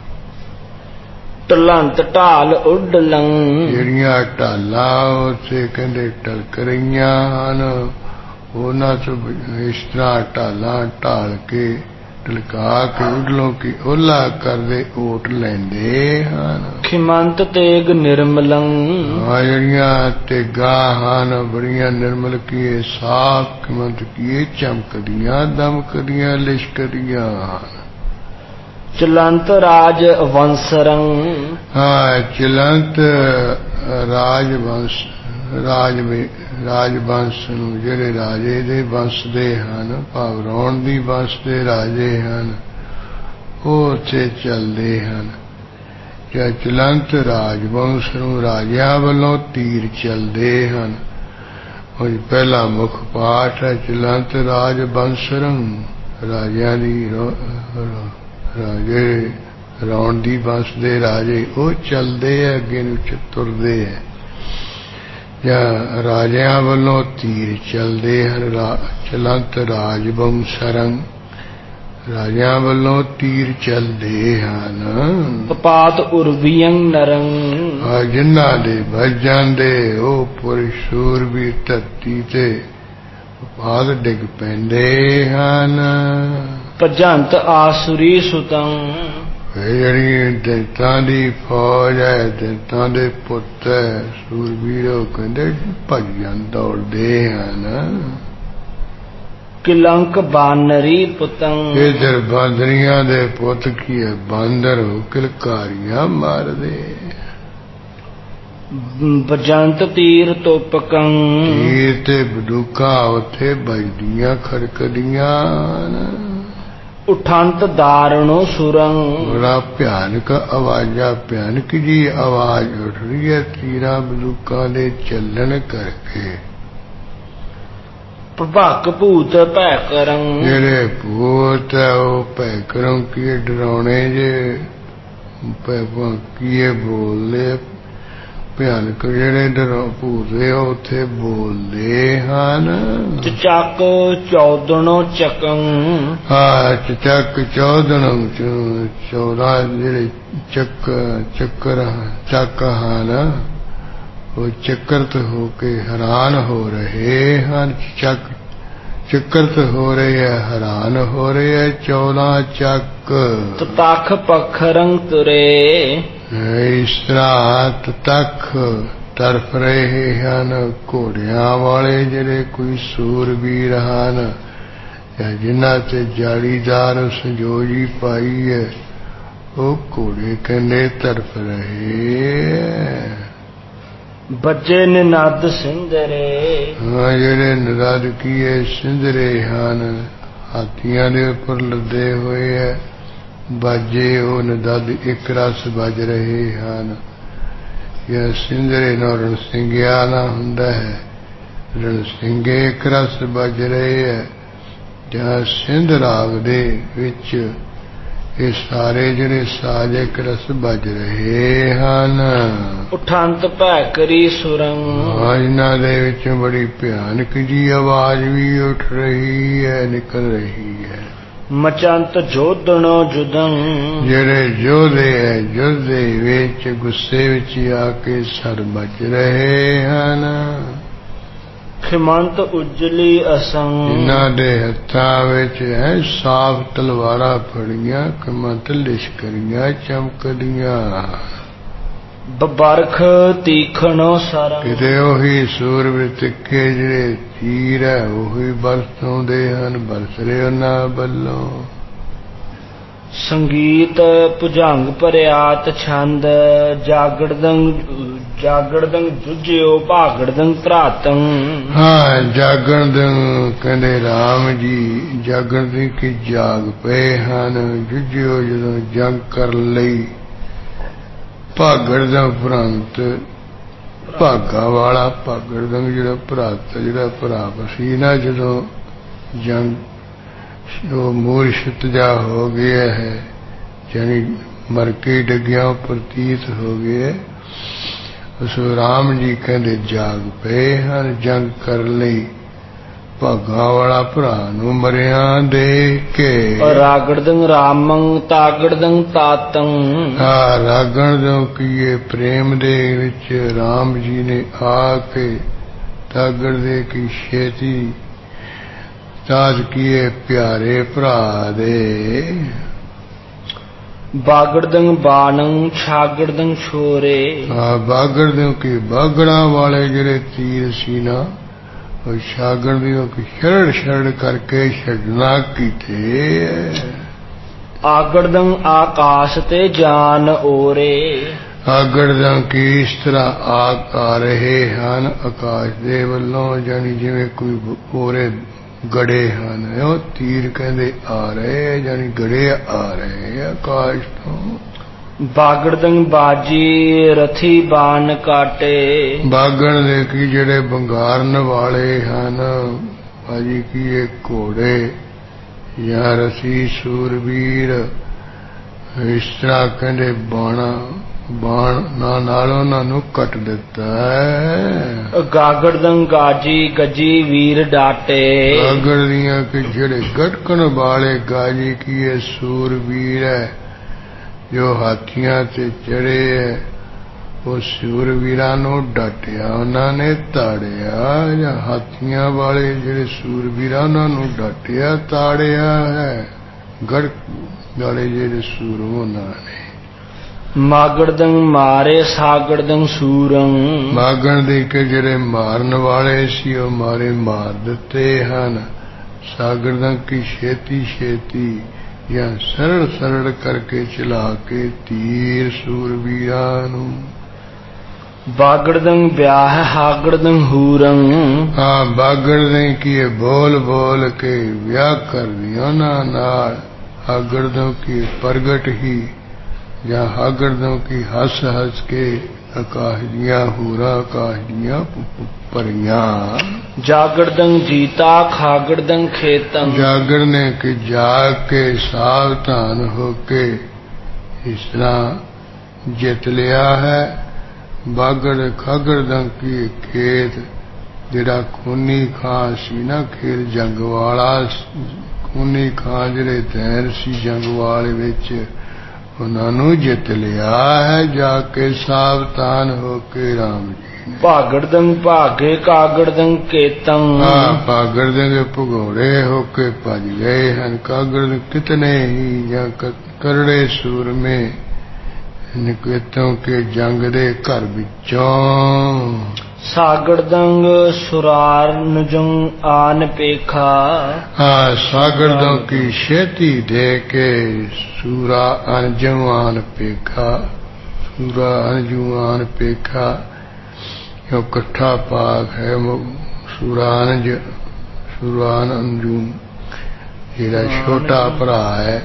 टलंत ढाल उडलं जेड़ियां ढालां उत्थे कहंदे टलक रहियां हन उन्हां चों इस तरह ढालां ढाल के ਢਲਕਾ ਕੇ ਉਡਲੋਂ ਕੀ ਓਲਾ ਕਰਦੇ ਓਟ ਲੈਂਦੇ ਹਨ। ਖਿਮੰਤ ਤੇਗ ਨਿਰਮਲੰ ਜਿਹੜੀਆਂ ਤੇਗਾਂ ਹਨ ਬੜੀਆਂ ਨਿਰਮਲ ਕੀਏ ਸਾਫ ਖਿਮੰਤ ਕੀਏ ਚਮਕਦੀਆਂ ਦਮਕਦੀਆਂ ਲਿਸ਼ਕਦੀਆਂ ਹਨ। ਚਲੰਤ ਰਾਜ ਵੰਸਰੰ ਚਲੰਤ ਰਾਜਵੰਸ਼ ਨੂੰ ਜਿਹੜੇ ਰਾਜੇ ਦੇ ਵੰਸ਼ ਦੇ ਹਨ ਭਾਵ ਰੌਣ ਦੀ ਵੰਸ਼ ਦੇ ਰਾਜੇ ਹਨ ਉਹ ਉੱਥੇ ਚੱਲਦੇ ਹਨ। ਜਾਂ ਚਲੰਤ ਰਾਜਵੰਸ਼ ਨੂੰ ਰਾਜਿਆਂ ਵੱਲੋਂ ਤੀਰ ਚੱਲਦੇ ਹਨ। ਉਹ ਪਹਿਲਾ ਮੁੱਖ ਪਾਠ ਹੈ ਚਲੰਤ ਰਾਜਵੰਸ਼ਰੰ ਰਾਜਿਆਂ ਦੀ ਰਾਜੇ ਰੌਣ ਦੀ ਵੰਸ਼ ਦੇ ਰਾਜੇ ਉਹ ਚੱਲਦੇ ਹੈ ਅੱਗੇ ਨੂੰ ਤੁਰਦੇ ਹੈ। ਜਾਂ ਰਾਜਿਆਂ ਵੱਲੋਂ ਤੀਰ ਚੱਲਦੇ ਹਨ। ਚਲੰਤ ਰਾਜਵੰਸ਼ਰੰ ਰਾਜਿਆਂ ਵੱਲੋਂ ਤੀਰ ਚੱਲਦੇ ਹਨ। ਪਪਾਤ ਉਰਵੀਯੰ ਨਰੰ ਜਿਨ੍ਹਾਂ ਦੇ ਵੱਜ ਜਾਂਦੇ ਉਹ ਪੁਰਸ਼ ਸੂਰਬੀਰ ਧਰਤੀ ਤੇ ਪਪਾਤ ਡਿੱਗ ਪੈਂਦੇ ਹਨ। ਭਜੰਤ ਆਸੁਰੀ ਸੁਤੰ ਜਿਹੜੀ ਦੈਤਾਂ ਦੀ ਫੌਜ ਹੈ ਦੈਤਾਂ ਦੇ ਪੁੱਤ ਹੈ ਸੂਰਬੀਰੋ ਕਹਿੰਦੇ ਭੱਜਣ ਦੌੜਦੇ ਹਨ। ਕਿਲੰਕ ਬਾਨਰੀ ਪੁੱਤੰ ਇਧਰ ਬਾਂਦਰੀਆਂ ਦੇ ਪੁੱਤ ਕੀ ਹੈ ਬਾਂਦਰ ਹੋ ਕਿਲਕਾਰੀਆਂ ਮਾਰਦੇ। ਭਜੰਤ ਤੀਰ ਤੋਪਕੰ ਤੀਰ ਤੇ ਬੰਦੂਕਾਂ ਉੱਥੇ ਵੱਜਦੀਆਂ ਖੜਕਦੀਆਂ। ਉਠੰਤ ਦਾਰਣੋ ਸੁਰੰ ਬੜਾ ਭਿਆਨਕ ਆਵਾਜ਼ਾਂ ਭਿਆਨਕ ਜੀ ਆਵਾਜ਼ ਉੱਠ ਰਹੀ ਹੈ ਤੀਰਾਂ ਬੰਦੂਕਾਂ ਦੇ ਚੱਲਣ ਕਰਕੇ। ਪ੍ਰਭਾਕ ਭੂਤ ਭੈ ਕਰੰ ਜਿਹੜੇ ਭੂਤ ਹੈ ਉਹ ਭੈ ਕਰੰ ਕੀ ਡਰਾਉਣੇ ਜੇ ਕੀਏ ਬੋਲਦੇ ਭਿਆਨਕ ਜਿਹੜੇ ਭੂਤੇ ਉੱਥੇ ਬੋਲਦੇ ਹਨ। ਚੱਕ ਚੌਦਣੋ ਚੱਕੰ ਚੱਕ ਚੌਦਣੋਂ 14 ਜਿਹੜੇ ਚੱਕ ਹਨ ਉਹ ਚੱਕਰਤ ਹੋ ਕੇ ਹੈਰਾਨ ਹੋ ਰਹੇ ਹਨ। ਚੱਕਰਤ ਹੋ ਰਹੇ ਹੈ ਹੈਰਾਨ ਹੋ ਰਹੇ ਹੈ 14 ਚੱਕ। ਤਖ ਪਖਰੰ ਤੁਰੇ ਇਸ ਤਰ੍ਹਾਂ ਤੱਕ ਤਰਫ ਰਹੇ ਹਨ ਘੋੜਿਆਂ ਵਾਲੇ ਜਿਹੜੇ ਕੋਈ ਸੂਰਬੀਰ ਹਨ ਜਾਂ ਜਿਨ੍ਹਾਂ ਤੇ ਜਾਲੀਦਾਰ ਸੰਜੋਜੀ ਪਾਈ ਹੈ ਉਹ ਘੋੜੇ ਕਹਿੰਦੇ ਤਰਫ ਰਹੇ। ਬੱਜੇ ਨਿਨਦ ਸਿੰਦਰੇ ਜਿਹੜੇ ਨਿਨਦ ਕੀਏ ਸਿੰਦਰੇ ਹਨ ਹਾਥੀਆਂ ਦੇ ਉੱਪਰ ਲੱਦੇ ਹੋਏ ਹੈ ਬਾਜੇ ਉਹ ਨਿਨਦ ਇੱਕ ਰਸ ਵੱਜ ਰਹੇ ਹਨ। ਜਾਂ ਸਿੰਦਰੇ ਨੂੰ ਰਣਸਿੰਘਿਆ ਨਾ ਹੁੰਦਾ ਹੈ ਰਣਸਿੰਘੇ ਇੱਕ ਰਸ ਵੱਜ ਰਹੇ ਹੈ। ਜਾਂ ਸਿੰਧ ਰਾਗ ਦੇ ਵਿੱਚ ਇਹ ਸਾਰੇ ਜਿਹੜੇ ਸਾਜ ਇੱਕ ਰਸ ਵੱਜ ਰਹੇ ਹਨ। ਉਠੰਤ ਭੈ ਕਰੀ ਸੁਰੰ ਇਹਨਾਂ ਦੇ ਵਿੱਚੋਂ ਬੜੀ ਭਿਆਨਕ ਜੀ ਆਵਾਜ਼ ਵੀ ਉੱਠ ਰਹੀ ਹੈ ਨਿਕਲ ਰਹੀ ਹੈ। ਮਚੰਤ ਜੋਧਣੋ ਜੁਦੰ ਜਿਹੜੇ ਯੋਧੇ ਹੈ ਯੁੱਧ ਦੇ ਵਿੱਚ ਗੁੱਸੇ ਵਿੱਚ ਆ ਕੇ ਸਰ ਮਚ ਰਹੇ ਹਨ। ਖਿਮੰਤ ਉਜਲੀ ਅਸੰ ਇਹਨਾਂ ਦੇ ਹੱਥਾਂ ਵਿੱਚ ਹੈ ਸਾਫ ਤਲਵਾਰਾਂ ਫੜੀਆਂ ਖਿਮੰਤ ਲਿਸ਼ਕਰੀਆਂ ਚਮਕਦੀਆਂ। ਬਰਖ ਤੀਖਣੋ ਸਰੰ ਕਿਤੇ ਉਹੀ ਸੂਰਬੀਰ ਤਿੱਖੇ ਜਿਹੜੇ ਤੀਰ ਹੈ ਉਹੀ ਬਰਸਾਉਂਦੇ ਹਨ ਬਰਸ ਰਹੇ ਉਹਨਾਂ ਵੱਲੋਂ। ਸੰਗੀਤ ਭੁਜੰਗ ਭਰਿਆਤ ਛੰਦ ਜਾਗੜਦੰ ਜੁਝਿਓ ਭਾਗੜਦੰ ਧਰਾਤੰ ਜਾਗੜਦੰ ਕਹਿੰਦੇ ਰਾਮ ਜੀ ਜਾਗੜਦੰ ਕੀ ਜਾਗ ਪਏ ਹਨ ਜੁਝਿਓ ਜਦੋਂ ਜੰਗ ਕਰ ਲਈ ਭਾਗੜਦੰ ਉਪਰੰਤ ਭਾਗਾ ਵਾਲਾ ਭਾਗੜਦੰ ਜਿਹੜਾ ਭਰਾ ਸੀ ਨਾ ਜਦੋਂ ਜੰਗ ਉਹ ਮੂਰਛਿਤ ਜਾ ਹੋ ਗਿਆ ਹੈ ਜਾਨੀ ਮਰ ਕੇ ਡਿੱਗਿਆ ਪ੍ਰਤੀਤ ਹੋ ਗਿਆ। ਉਸ ਰਾਮ ਜੀ ਕਹਿੰਦੇ ਜਾਗ ਪਏ ਹਨ ਜੰਗ ਕਰ ਲਈ ਭਾਗਾ ਵਾਲਾ ਭਰਾ ਨੂੰ ਮਰਿਆ ਦੇ ਕੇ। ਰਾਗੜਦੰ ਰਾਮੰ ਤਾਗੜਦੰ ਤਾਤੰ ਰਾਗੜਦੰ ਕੀਏ ਪ੍ਰੇਮ ਦੇ ਵਿੱਚ ਰਾਮ ਜੀ ਨੇ ਆ ਕੇ ਤਾਗੜ ਦੇ ਕੀ ਛੇਤੀ ਤਾਜ ਕੀਏ ਪਿਆਰੇ ਭਰਾ ਦੇ। ਬਾਗੜਦੰ ਬਾਣੰ ਛਾਗੜਦੰ ਛੋਰੇ। ਬਾਗੜਦਿਓ ਕਿ ਬਾਗੜਾਂ ਵਾਲੇ ਜਿਹੜੇ ਤੀਰ ਸੀ ਨਾ, ਉਹ ਛਾਗੜਦਿਓ ਕਿ ਛੜ ਛੜ ਕਰਕੇ ਛੱਡਣਾ ਕੀਤੇ। ਆਗੜਦੰ ਆਕਾਸ਼ ਤੇ ਜਾਨ ਓਰੇ। ਆਗੜਦਾਂ ਕਿ ਇਸ ਤਰ੍ਹਾਂ ਆ ਰਹੇ ਹਨ ਆਕਾਸ਼ ਦੇ ਵੱਲੋਂ, ਜਾਨੀ ਜਿਵੇਂ ਕੋਈ ਓਰੇ ਗੜੇ ਹਨ। ਉਹ ਤੀਰ ਕਹਿੰਦੇ ਆ ਰਹੇ, ਜਾਨੀ ਗੜੇ ਆ ਰਹੇ ਆਕਾਸ਼ ਤੋਂ। ਬਾਗੜਦੰ ਬਾਜੀ ਰਥੀ ਬਾਣ ਕਾਟੇ। ਬਾਗਣ ਦੇ ਕੀ ਜਿਹੜੇ ਬੰਗਾਰਨ ਵਾਲੇ ਹਨ, ਬਾਜੀ ਕੀ ਇਹ ਘੋੜੇ ਜਾਂ ਰਸੀ ਸੂਰਬੀਰ, ਇਸ ਤਰ੍ਹਾਂ ਕਹਿੰਦੇ ਬਾਣ ਨਾਲ ਉਹਨਾਂ ਨੂੰ ਕੱਟ ਦਿੱਤਾ ਹੈ। ਗਾਗੜਦੰ ਗਾਜੀ ਗੱਜੀ ਵੀਰ ਡਾਟੇ। ਗਾਗੜ ਦੀਆਂ ਕਿ ਜਿਹੜੇ ਗਟਕਣ ਵਾਲੇ ਗਾਜੀ ਕੀ ਇਹ ਸੂਰਬੀਰ ਹੈ, ਜੋ ਹਾਥੀਆਂ ਤੇ ਚੜੇ ਹੈ, ਉਹ ਸੂਰਬੀਰਾਂ ਨੂੰ ਡਾਟਿਆ, ਉਹਨਾਂ ਨੇ ਤਾੜਿਆ। ਜਾਂ ਹਾਥੀਆਂ ਵਾਲੇ ਜਿਹੜੇ ਸੂਰਬੀਰਾਂ, ਉਹਨਾਂ ਨੂੰ ਡਾਟਿਆ ਤਾੜਿਆ ਹੈ। ਗੜਕ ਵਾਲੇ ਜਿਹੜੇ ਸੂਰ, ਉਹਨਾਂ ਨੇ। ਮਾਗੜਦੰ ਮਾਰੇ ਸਾਗੜਦੰ ਸੂਰੰ। ਮਾਗਣ ਦੇ ਕੇ ਜਿਹੜੇ ਮਾਰਨ ਵਾਲੇ ਸੀ, ਉਹ ਮਾਰੇ ਮਾਰ ਦਿੱਤੇ ਹਨ। ਸਾਗੜਦਾਂ ਕੀ ਛੇਤੀ ਛੇਤੀ ਜਾਂ ਸਰਲ ਸਰਲ ਕਰਕੇ ਚਲਾ ਕੇ ਤੀਰ ਸੂਰਬੀਰਾਂ ਨੂੰ। ਬਾਗੜਦੰ ਵਿਆਹ ਹਾਗੜਦੰ ਹੂਰੰ। ਬਾਗੜਦੇ ਕੀ ਬੋਲ ਬੋਲ ਕੇ ਵਿਆਹ ਕਰਦੀ ਉਹਨਾਂ ਨਾਲ। ਹਾਗੜਦੋਂ ਕੀ ਪ੍ਰਗਟ ਹੀ ਜਾਂ ਹਾਗੜਦੋਂ ਕੀ ਹੱਸ ਹੱਸ ਕੇ ਆਕਾਸ਼ ਦੀਆਂ ਹੂਰਾਂ, ਆਕਾਸ਼ ਦੀਆਂ ਪਰੀਆਂ। ਜਾਗੜਦੰ ਜੀਤਾ ਖਾਗੜਦੰ ਖੇਤੰ। ਜਾਗੜ ਨੇ ਕਿ ਜਾਗ ਕੇ ਸਾਵਧਾਨ ਹੋ ਕੇ ਇਸ ਤਰ੍ਹਾਂ ਜਿੱਤ ਲਿਆ ਹੈ। ਬਾਗੜ ਖਾਗੜਦਾਂ ਕੀ ਖੇਤ, ਜਿਹੜਾ ਖੂਨੀ ਖਾਂ ਸੀ ਨਾ, ਖੇਤ ਜੰਗ ਵਾਲਾ ਖੂਨੀ ਖਾਂ ਜਿਹੜੇ ਤੈਰ ਸੀ ਜੰਗ ਵਾਲੇ ਵਿੱਚ, ਉਹਨਾਂ ਨੂੰ ਜਿੱਤ ਲਿਆ ਹੈ ਜਾ ਕੇ ਸਾਵਧਾਨ ਹੋ ਕੇ ਰਾਮ ਜੀ ਨੇ। ਭਾਗੜਦੰ ਭਾਗੇ ਕਾਗੜਦੰ ਕੇਤੰ। ਭਾਗੜਦੰ ਦੇ ਭਗੌੜੇ ਹੋ ਕੇ ਭੱਜ ਗਏ ਹਨ। ਕਾਗੜ ਕਿਤਨੇ ਹੀ ਜਾਂ ਕਰੜੇ ਸੂਰਮੇ ਨਿਕੇਤੋਂ ਕੇ ਜੰਗ ਦੇ ਘਰ ਵਿੱਚੋਂ। ਸਾਗੜਦੰ ਸੁਰਾਰਨਜੰ ਆਨ ਪੇਖਾ। ਸਾਗੜਦੋਂ ਕੀ ਛੇਤੀ ਦੇ ਕੇ ਸੂਰਾ ਅਨਜਵਾਨ ਪੇਖਾ। ਸੂਰਾ ਅਨਜਵਾਨ ਪੇਖਾ ਜੋ ਇਕੱਠਾ ਪਾਕ ਹੈ। ਸੂਰਾਨਜ ਸੂਰਾਨ ਅੰਜੂ ਜਿਹੜਾ ਛੋਟਾ ਭਰਾ ਹੈ।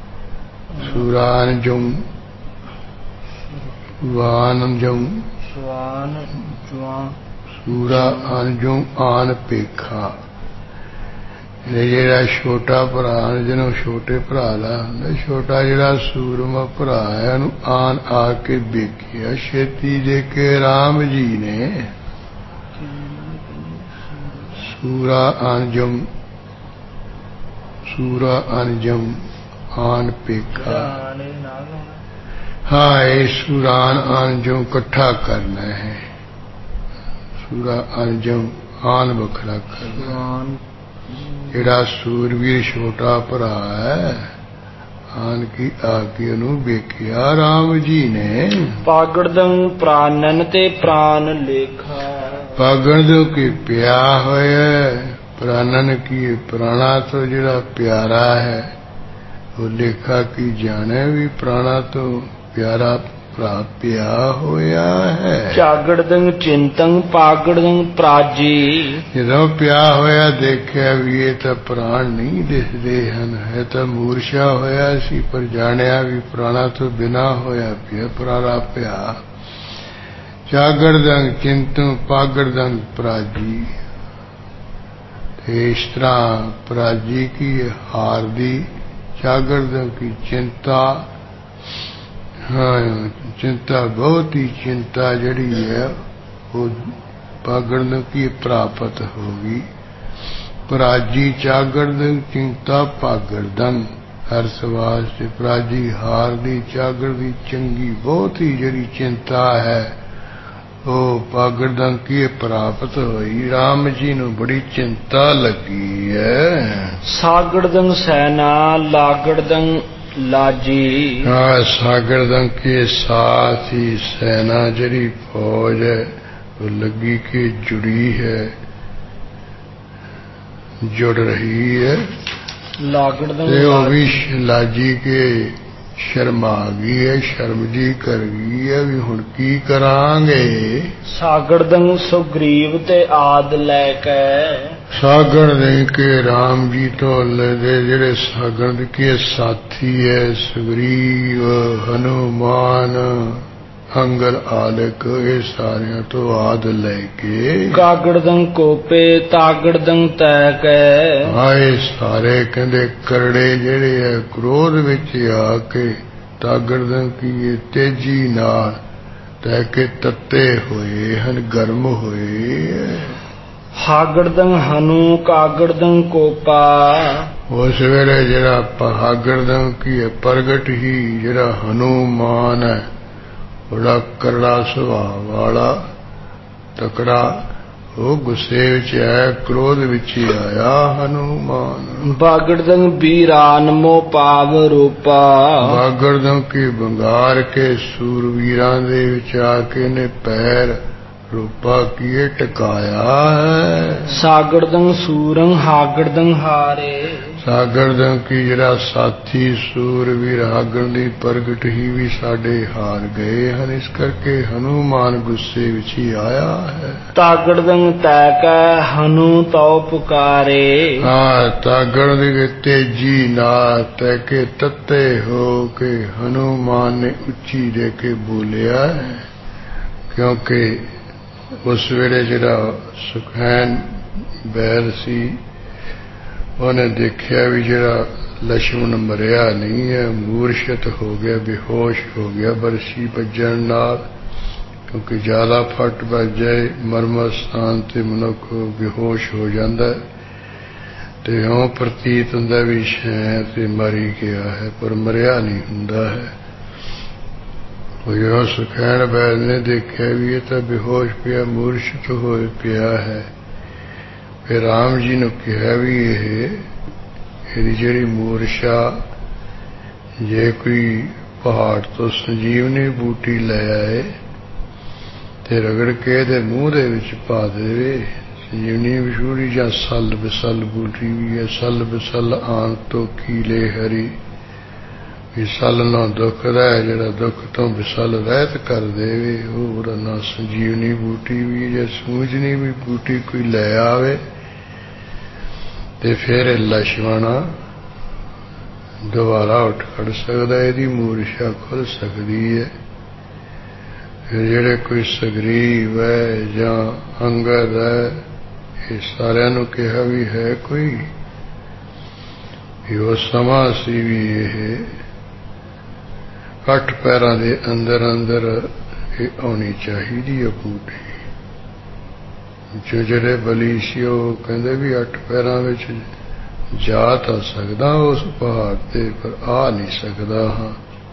ਸੂਰਾਨਜੁਮ ਵਾਨਜੁਮ ਸੂਰਾ ਅਨਜੁਮ ਆਨ ਪੇਖਾ। ਜਿਹੜਾ ਛੋਟਾ ਭਰਾ ਜਿਹਨੂੰ ਛੋਟੇ ਭਰਾ ਦਾ ਹੁੰਦਾ, ਛੋਟਾ ਜਿਹੜਾ ਸੂਰਮਾ ਭਰਾ ਹੈ, ਉਹਨੂੰ ਆਨ ਆ ਕੇ ਵੇਖਿਆ ਛੇਤੀ ਦੇ ਕੇ ਰਾਮ ਜੀ ਨੇ। ਸੂਰਾ ਅਨਜੁਮ ਆਨ ਪੇਖਾ। ਇਹ ਸੂਰਾਨ ਅਨਜੁਮ ਇਕੱਠਾ ਕਰਨਾ ਹੈ। ਸੂਰਾ ਅਨਜੁਮ ਆਨ ਵੱਖਰਾ ਕਰਨਾ। ਜਿਹੜਾ ਸੂਰਵੀਰ ਛੋਟਾ ਭਰਾ ਹੈ, ਆਨ ਕੀ ਆ ਕੇ ਉਹਨੂੰ ਵੇਖਿਆ ਰਾਮ ਜੀ ਨੇ। ਪਾਗੜਦੰ ਪ੍ਰਾਨਨ ਤੇ ਪ੍ਰਾਨ ਲੇਖਾ। ਪਾਗੜਦੋਂ ਕੀ ਪਿਆ ਹੋਇਆ ਪ੍ਰਾਨਨ ਕੀ ਪ੍ਰਾਣਾ ਤੋਂ ਜਿਹੜਾ ਪਿਆਰਾ ਹੈ, ਉਹ ਲੇਖਾ ਕੀ ਜਾਣੇ ਵੀ ਪ੍ਰਾਣਾ ਤੋਂ ਪਿਆਰਾ ਭਰਾ ਪਿਆ ਹੋਇਆ ਹੈ। ਜਾਗੜਦੰ ਚਿੰਤੰ ਪਾਗੜਦੰ ਪ੍ਰਾਜੀ। ਜਦੋਂ ਪਿਆ ਹੋਇਆ ਦੇਖਿਆ ਵੀ ਇਹ ਤਾਂ ਪ੍ਰਾਣ ਨਹੀਂ ਦਿਸਦੇ ਹਨ, ਹੈ ਤਾਂ ਮੂਰਛਾ ਹੋਇਆ ਸੀ, ਪਰ ਜਾਣਿਆ ਵੀ ਪ੍ਰਾਣਾ ਤੋਂ ਬਿਨਾ ਹੋਇਆ ਪਿਆ ਪ੍ਰਾਰਾ ਪਿਆ। ਜਾਗੜਦੰ ਚਿੰਤੰ ਪਾਗੜਦੰ ਪ੍ਰਾਜੀ। ਇਸ ਤਰ੍ਹਾਂ ਪ੍ਰਾਜੀ ਕੀ ਹਾਰ ਦੀ, ਜਾਗੜਦੰ ਕੀ ਚਿੰਤਾ। ਚਿੰਤਾ ਬਹੁਤ ਹੀ ਚਿੰਤਾ ਜਿਹੜੀ ਹੈ ਉਹ ਪਾਗੜਨ ਕੀ ਪ੍ਰਾਪਤ ਹੋ ਗਈ। ਪ੍ਰਾਜੀ ਚਾਗੜਨ ਚਿੰਤਾ ਪਾਗੜਦਨ ਅਰਥ ਵਾਸਤੇ ਪ੍ਰਾਜੀ ਹਾਰ ਦੀ, ਚਾਗੜ ਦੀ ਚੰਗੀ ਬਹੁਤ ਹੀ ਜਿਹੜੀ ਚਿੰਤਾ ਹੈ ओ पागड़दं की प्राप्त होई। राम जी नू बड़ी चिंता लगी है। सागड़दं सेना लागड़दं लाजी। हाँ, सागड़दं के साथ ही सेना जरी फौज है वो लगी के जुड़ी है, जुड़ रही है। लागड़दं भी लाजी के शर्मा गई है, शर्म जी कर गई है भी हुण की करांगे। सागड़दं सुग्रीव ते आद लैके। सागड़ दे के राम जी तो लगे जेड़े सागड़ के साथी है सुग्रीव हनुमान अंगद आलक ये सारे तो आद लेके। कागड़दं कोपे तागड़दं तैके। आए सारे कहते करड़े जेड़े है क्रोध विच आके तागड़दं की तेजी नाल तैके तत्ते होए हन, गर्म होए। हागड़दं हनु कागड़दं कोपा। उस वेले जरा हागड़दं की प्रगट ही जरा हनुमान है बड़ा करड़ा सुभाव वाला तकड़ा, वो गुस्से विच है, क्रोध विच ही आया हनुमान। बागड़दं वीरान मो पाव रूपा। बागड़दं की बंगार के सूरवीरां दे विच आके ने पैर रूपा किए टकाया है। सागड़दं सूरं हागड़दं हारे। सागड़दं की जरा साथी सूरवीर हागड़ दी प्रगट ही भी साडे हार गए हैं, इस करके हनुमान गुस्से विच ही आया है। तागड़दं तैकै हनु तो पुकारे। हाँ, तागड़ दी तेजी ना तैके तत्ते हो के हनुमान ने उच्ची दे के बोलिया है, क्योंकि उस वेले जरा सुखैन बैर सी उन्हें देखिया भी जरा लक्ष्मण मरिया नहीं है, मूर्छित हो गया, बेहोश हो गया बरसी बजन नाल, क्योंकि ज्यादा फट बज जाए मरम स्थान ते मनुख बेहोश हो जाता है ते इउं प्रतीत हुंदा भी शैं ते मरी गया है, पर मरिया नहीं हुंदा है। जो सुखैन बैल ने देखा भी ये तो बेहोश पिया मूर्छित हो पिया है। फिर राम जी ने कहा भी ये जी मूर्छा जे कोई पहाड़ तो संजीवनी बूटी ले आए ते रगड़ के दे मुंह दे विच पा देवे। संजीवनी विछूड़ी जां सल बिसल बूटी भी है, सल बिसल आन तो कीले हरी। विसल ना दुख है जरा दुख तो विसल रहत कर देवे, वो ना संजीवनी बूटी भी है, सूझनी भी बूटी कोई ले आवे ते फिर लक्ष्मण दोबारा उठ खड़ सकता, यदि मूर्छा खुल सकती है। फिर जेड़े कोई सुग्रीव है जां अंगद है ये सारिਆਂ ਨੂੰ कहा भी है कोई यो समा सी भी ये अठ पैरां दे अंदर अंदर आनी चाहिए है बूटी। जो जेड़े बली सी वो कहंदे भी अठ पैरां विच जा तां सकदा उस पहाड़ ते पर आ नहीं सकदा। हाँ,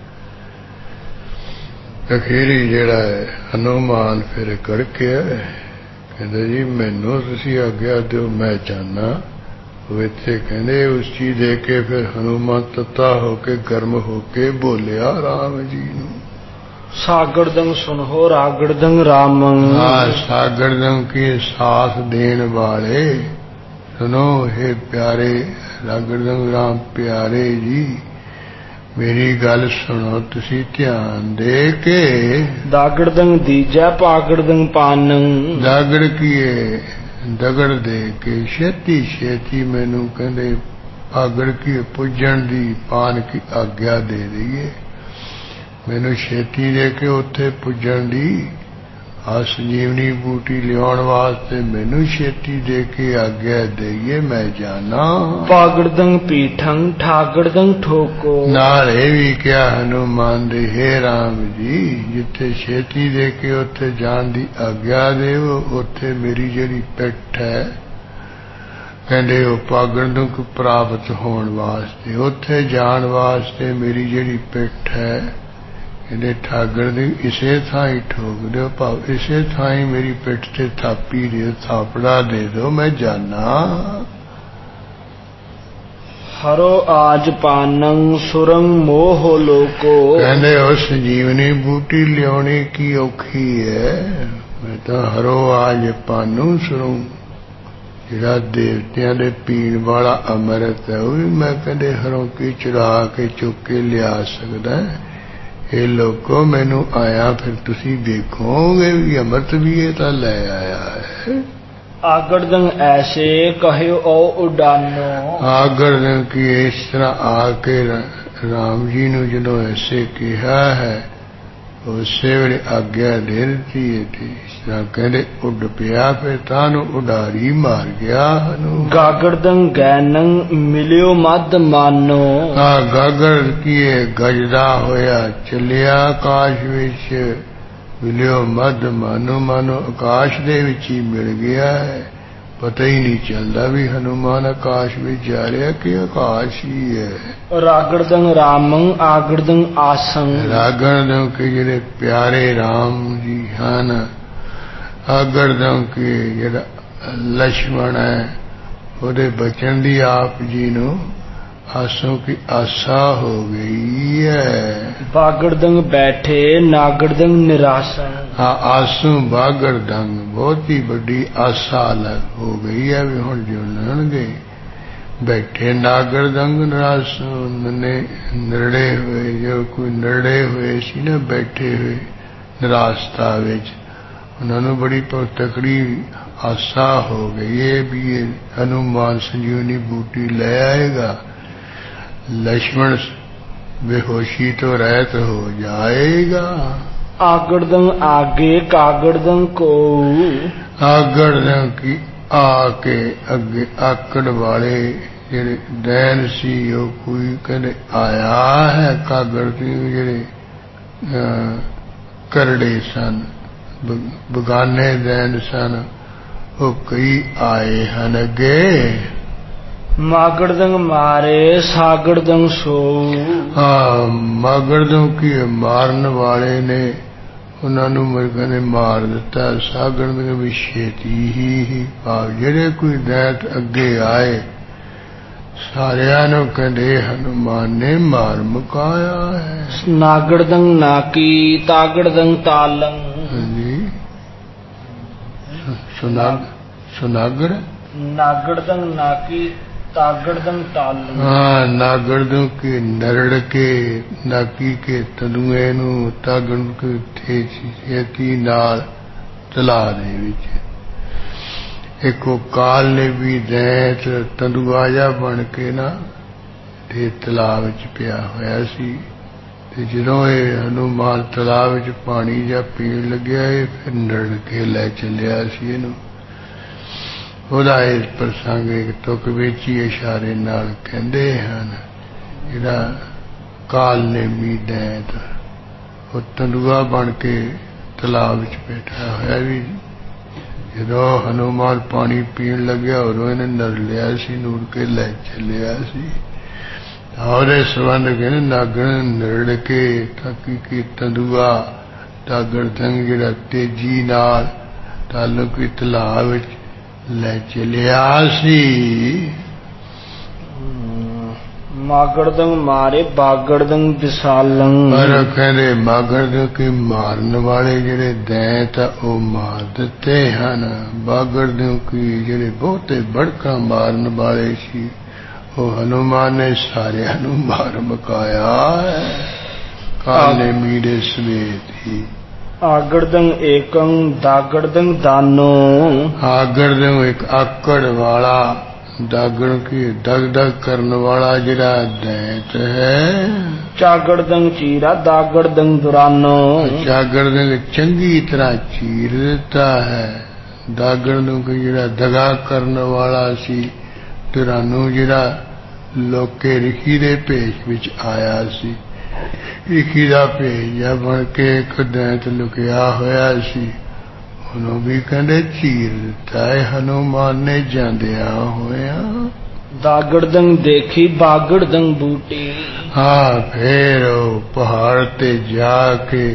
अखीरी जेड़ा है हनुमान फिर करके कहंदे जी मैनू तुसीं आग्या दिओ मैं जाना। वो इत्थे कहंदे उस चीज दे के फिर हनुमान तत्ता होके गर्म होके बोलिया राम जी नू। सागड़दं सुनहो रागड़दं रामं। हाँ, सागड़दं के साथ देन वाले सुनो हे प्यारे रागड़दं राम प्यारे जी, मेरी गल सुनो तुसी ध्यान दे के। दागड़दं दीजा पागड़दं पानं। दागड़ किए दगड़ दे के छेती छेती मैनू कहंदे पागड़ की पुजन दी पान की आग्ञा दे दईए। मैनू छेती दे के उत्थे पुजन दी आ संजीवनी बूटी लियाउण वास्ते मैनू छेती दे के आग्ञा दईए, मैं जाना। पागड़दं पीठं ठागड़दं ठोको। नाल ये भी क्या हनुमान दे हे राम जी जिथे छेती दे के उत्थे जान दी आग्ञा देवो उत्थे मेरी जिहड़ी पिठ है कहंदे ओ पागड़दं को प्राप्त होने वास्ते उत्थे जान वास्ते मेरी जिहड़ी पिठ है कहते ठाकर दी इसे थाई ठोक दो, भाव इसे थाई मेरी पिठ से थापी दो, थापड़ा दे दो, मैं जाना। हरो आज पानंग सुरंग मोह लोको। कहते उस जीवनी बूटी लियानी की औखी है, मैं तो हरो आज पानू सुरूं, जिहड़ा देवतियां दे पीण वाला अमृत है, वो भी मैं कहते हरों की चढ़ा के चुक के लिया सकदा है। ये लोगों मैनू आया फिर तुसी देखोगे भी अमृत भी ये तो ले आया है। आगड़दंग ऐसे कहे ओ उडानो। आगड़दंग की इस तरह आके राम जी ने जो ऐसे कहा है उससे बड़ी आज्ञा दे दी थी। इस तरह कहते उड़ पिया, फिर तानू उडारी मार गया। गागड़दंग गैनंग मिलियो मद मानो। गागर किए गजदा होया चलिया आकाश विच, मिलियो मद मानो, मानो आकाश दे विच ही मिल गया है। पता ही नहीं चलता भी हनुमान आकाश में जा रहा कि आकाश ही है। रागड़दंग रामंग आगड़दंग आसंग। रागड़दंग के जेडे प्यारे राम जी हैं, आगड़दंग के जेड़ा लक्ष्मण है, ਉਹਦੇ बचन दी आप जी नु आसों की आशा हो गई है। बागड़दंग बैठे नागड़दंग निरासन। हाँ, आंसू बागड़दंग बहुत ही बड़ी आशा अलग हो गई है भी हुण जुड़नगे। बैठे नागड़दंग निरासन ने नरड़े हुए, जो कोई नरड़े हुए सी ना बैठे हुए निराशता विच, उन्होंने बड़ी तकड़ी आशा हो गई है भी ये हनुमान संजीवनी बूटी ले आएगा, लक्ष्मण बेहोशी तो रहत हो जाएगा। आगड़दंग आगे कागड़दंग को। आगड़दंग की आके अगे आकड़ वाले जेड़े दैन सी, वो कोई कहते आया है। कागड़ जेड़े करड़े सन, बगाने दैन सन, वो कई आए हैं अगे। मागड़दंग मारे सागड़दंग सो। हाँ, मागड़दंग की मारन वाले ने उन्होंने मृग ने मार दिता। सागड़दंग भी छेती ही भाव जेड़े कोई दैत अगे आए सारिया नु कहते हनुमान ने मार मुकाया है। नागड़दंग नाकी तागड़दंग तालंग। जी सुनागड़ नागड़दंग नाकी तागड़दंग तालंग। हाँ, नागड़दंग के नरड़ के नाकी के तनुए नु तागड़ के छेती नाल तला दे विच। एक काल ने भी दैत तंदुआ जा बन के ना ते तलाब विच पिया होया सी, ते जदों ये हनुमान तलाब विच पानी जा पीण लग्या, फिर नरड़ के लै चलिया सी इहनूं। ਉਹਦਾ ਇਸ ਪ੍ਰਸੰਗ ਇੱਕ ਤੁਕ ਵਿੱਚ ਹੀ ਇਸ਼ਾਰੇ ਨਾਲ ਕਹਿੰਦੇ ਹਨ। ਜਿਹੜਾ ਕਾਲ ਨੇ ਮੀਦੈਤ ਉਹ ਤੰਦੂਆ ਬਣ ਕੇ ਤਲਾਬ ਵਿੱਚ ਬੈਠਾ ਹੋਇਆ ਵੀ ਜਦੋਂ ਹਨੂਮਾਨ ਪਾਣੀ ਪੀਣ ਲੱਗਿਆ ਉਦੋਂ ਇਹਨੇ ਨਰ ਲਿਆ ਸੀ, ਨੂਰ ਕੇ ਲੈ ਚੱਲਿਆ ਸੀ। ਉਹਦੇ ਸੰਬੰਧ ਕਹਿੰਦੇ ਨਾਗਣ ਨਰੜ ਕੇ ਥੱਕੀ ਕੀ ਤੰਦੂਆ ਤਾਗੜ ਸੰਗ ਜਿਹੜਾ ਤੇਜੀ ਨਾਲ ਤਾਲੁਕ ਤਲਾਬ ਵਿੱਚ ले चलिया सी। मागड़दंग मारे बागड़दंग विशालंग। पर कहते मागड़दंग के मारन वाले जेड़े दैत वो मार दिते हैं। बागड़दंग की जेड़े बहुते बड़का मारन वाले सी, वो हनुमान ने सारे मार मुकाया है। काले मीरे समेत ही। आगड़दंग एकंग दागड़दंग दानो। आगड़दंग एक आकड़ वाला, दागड़ की दग दग करने वाला जिरा दैत है। चागड़दंग चीरा दागड़दंग दुरानो। चागड़दंग चंगी तरह चीर देता है। दागड़दंग की जिरा दगा करने वाला सी, दुरानो जिरा लोके ऋषि दे भेष विच आया सी। ऋषि का भेजा बन के एक दैत लुकिया होया सी, उन्होंने भी कहते चीर दिता है हनुमान ने जांदिया होया। दागड़दंग देखी बागड़दंग बूटी। हाँ फिर वो पहाड़ ते जाके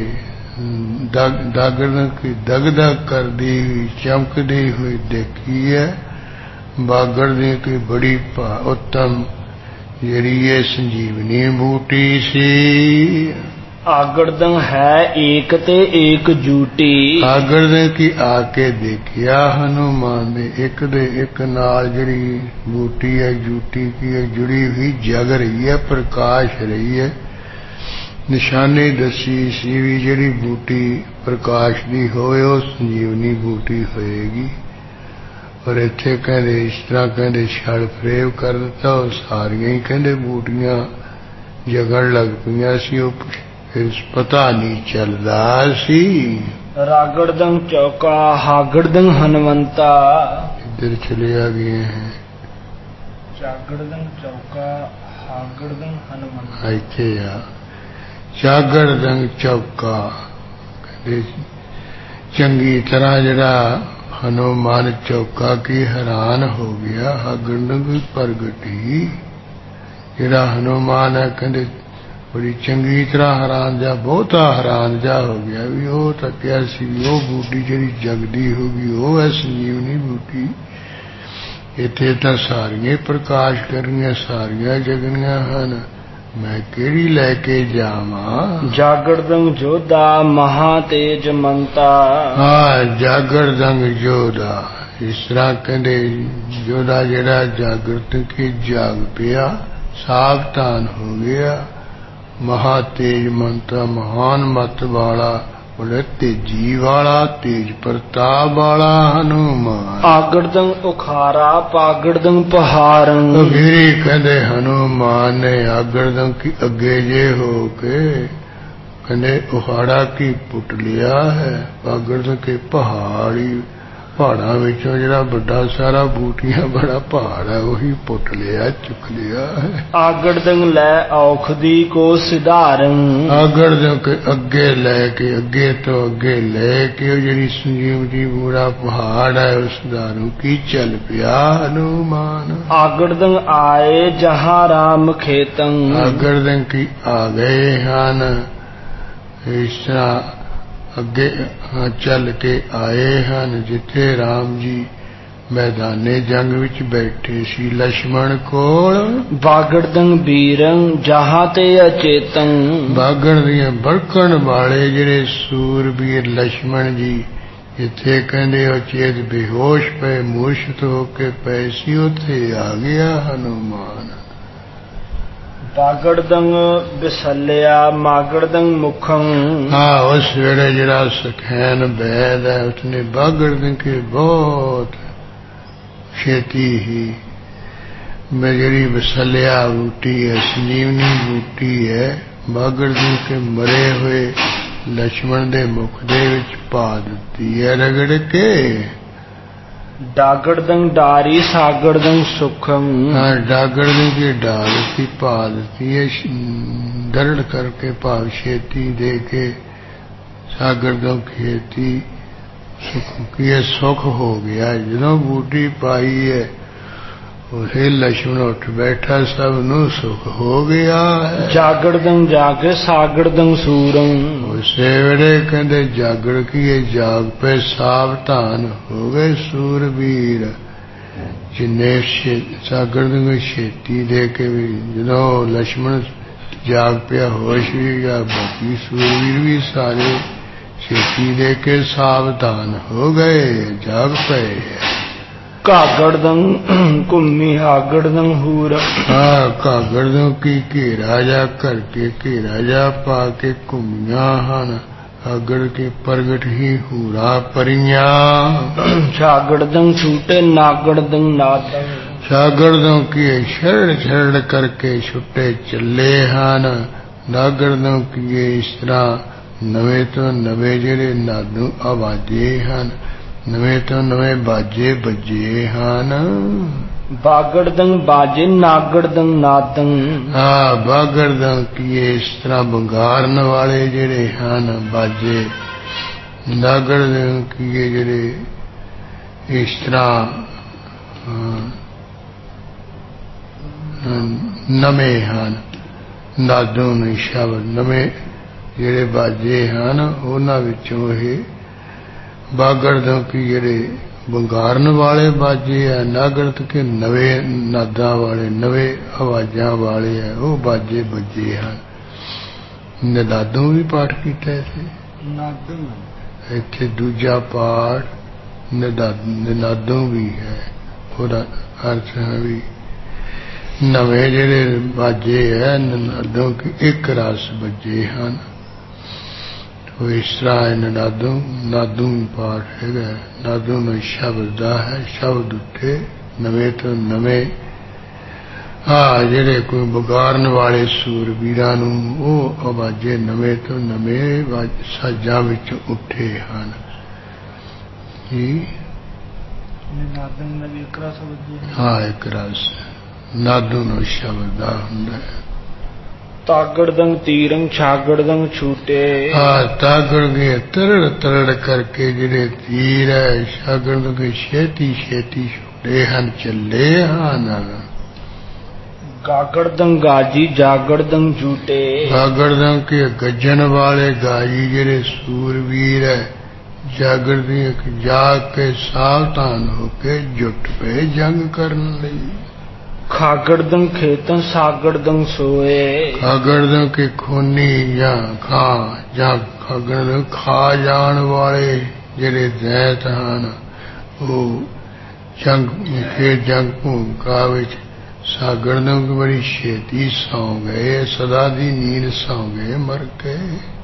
दागड़दंग की दगदग कर दी हुई चमकदी हुई देखी है। बागड़दंग की बड़ी उत्तम जरिए संजीवनी बूटी सी। आगड़दंग है एक ते एक जूटी। आगड़दंग की आके देखिया हनुमान ने एक दे एक नाल जड़ी बूटी है जूटी की है जुड़ी हुई जग रही है प्रकाश रही है। निशानी दसी सी भी जड़ी बूटी प्रकाश दी होए वो संजीवनी बूटी होएगी। और इत्थे कहंदे इस तरह कहंदे छड़ फरेब कर दिता सारियां ही कहंदे बूटियां जगण लग पईयां सी। फिर पता नहीं चलदा सी। रागड़दंग चौका हागड़दंग हनुमंता। इधर चले आ गए हैं। चागड़दंग चौका हागड़दंग हनुमंता। इत्थे आ चागड़दंग चौका कहंदे चंगी तरह जड़ा हनुमान चौका की हैरान हो गया। हागड़दंग प्रगटी जड़ा हनुमान है कहंदे बड़ी चंगी तरह हैरान जा बहुता हैरान जा हो गया भी वो तो कैसी वो बूटी जी जगदी होगी वो है संजीवनी बूटी। इत्थे तां सारियां प्रकाश करनियां सारियां जगनियां हन मैं केड़ी लैके जावां। जागड़दंग जोधा महा तेज मंता। हाँ जागड़दंग जोधा इस तरह कहंदे जोधा जेड़ा जागृत के जाग पिया सावधान हो गया। महातेज मंत्र महान मत वाला बड़े तेजी वाला तेज प्रताप वाला हनुमान। आगड़दंग उखारा पागड़दंग पहारंग। फिर कहंदे हनुमान ने आगड़दंग की अगे जे हो के कहंदे उखाड़ा की पुट लिया है। आगड़दंग के पहाड़ा विचों जड़ा बड़ा सारा बूटियां बड़ा पहाड़ है वही पुट लिया चुक लिया है। आगड़दंग लै औखदी को सिधारंग। आगड़दंग के अगे लेके अगे तो अगे लेके जड़ी संजीवनी बूढ़ा पहाड़ है उस दारू की चल पिया हनुमान। आगड़दंग आए जहां राम खेतंग। आगड़दंग की आ गए हन इस तरह अगे चल के आए हन जिथे राम जी मैदाने जंग विच बैठे सी लक्ष्मण कोल। बागड़दंग बीरंग जहां ते अचेतंग। बागड़ दियां बड़कण वाले जेड़े सूरबीर लक्ष्मण जी जिथे कहंदे अचेत बेहोश पे मूर्छित होके पैसी उथे आ गया हनुमान। बागड़दंग बिसलिया मागड़दंग मुखं। हाँ उस वेड़े जड़ा सखैन बैद है उसने बागड़दंग के बहुत छेती ही में जड़ी बिसलिया बूटी है संजीवनी बूटी है बागड़दंग के मरे हुए लक्ष्मण दे मुख दे विच पा दिती है रगड़ के। डागड़दंग डारी सागड़दंग सुखम। हाँ डागड़दंग की डाल की पा देती है दरड़ करके भाव छेती दे के सागड़दंग खेती सुख की सुख हो गया। जो बूटी पाई है उसे लक्ष्मण उठ बैठा सब नू सुख हो गया है। जागड़दंग जागे सागड़दंग सूरंग। उसे वेड़े कहंदे जागड़ की जाग पे सावधान हो गए सूरबीर जिन्हें सागड़दंग छेती दे के भी जो लक्ष्मण जाग पिया होश भी या बाकी सूरबीर भी सारे छेती दे के सावधान हो गए जाग पे। कागड़दंग कुम्मी हागड़दंग हूर। हाँ कागड़दंग की घेरा जा करके घेरा जा पाके कुमिया हन अगड़ के प्रगट ही हूरा परिया। सागड़दंग छूटे नागड़दंग नादंग। सागड़दंग की शरण शरण करके छुट्टे चले हन नागड़दंग की इस तरह नवे तो नवे जेड़े नादू आवाजे हन नवे तो नवे बाजे बजे हन। बागड़दंग बाजे नागड़दंग नादंग। हाँ बागड़दंग की इस तरह बंगारन वाले जेड़े हन बाजे नागड़दंग की जेड़े इस तरह नवे हैं नादों ने शब्द नवे जेड़े बाजे हैं उन्हां विचों ये बागड़दों की जेड़े बंगारन वाले बाजे है नागड़त के नवे नादा वाले नवे आवाजा वाले है वो बाजे बजे हैं निनादों भी पाठ किया थे इत्थे दूजा पाठ निनादों भी है और अर्थ है भी नवे जेड़े बाजे है निनादों की एक रस बजे हैं तो इस तरह निनादों नादों भी पाठ है नादों में शब्द दा है शब्द उठे नवे तो नवे हाँ जेड़े कोई बगारन वाले सूरबीरां नूं वो आवाजे नवे तो नवे साजां विच उठे हैं हाँ एक रस नादों नो शब्द दा हुंदा है तागड़दंग तीरंग छागड़दंग छूटे हाँ तागड़ के तरड़ तरड़ करके जेड़े तीर है छागड़ के छेती छेती छूटे हैं चले हाँ गागड़दंग गाजी जागड़दंग झूटे गागड़दंग के गजन वाले गाजी जेड़े सूरवीर है जागड़दी जाग के सावधान होके जुट पे जंग करने लई खागड़दंग खेतन सागड़दंग सोए खागड़दंग के खूनी या खा या खागड़दंग खा जान वाले जेड़े दैत हैं वो जंग के जंग भूमिका विच सागड़दंग बड़ी छेती सौ गए सदा दी नींद सौ गए मर के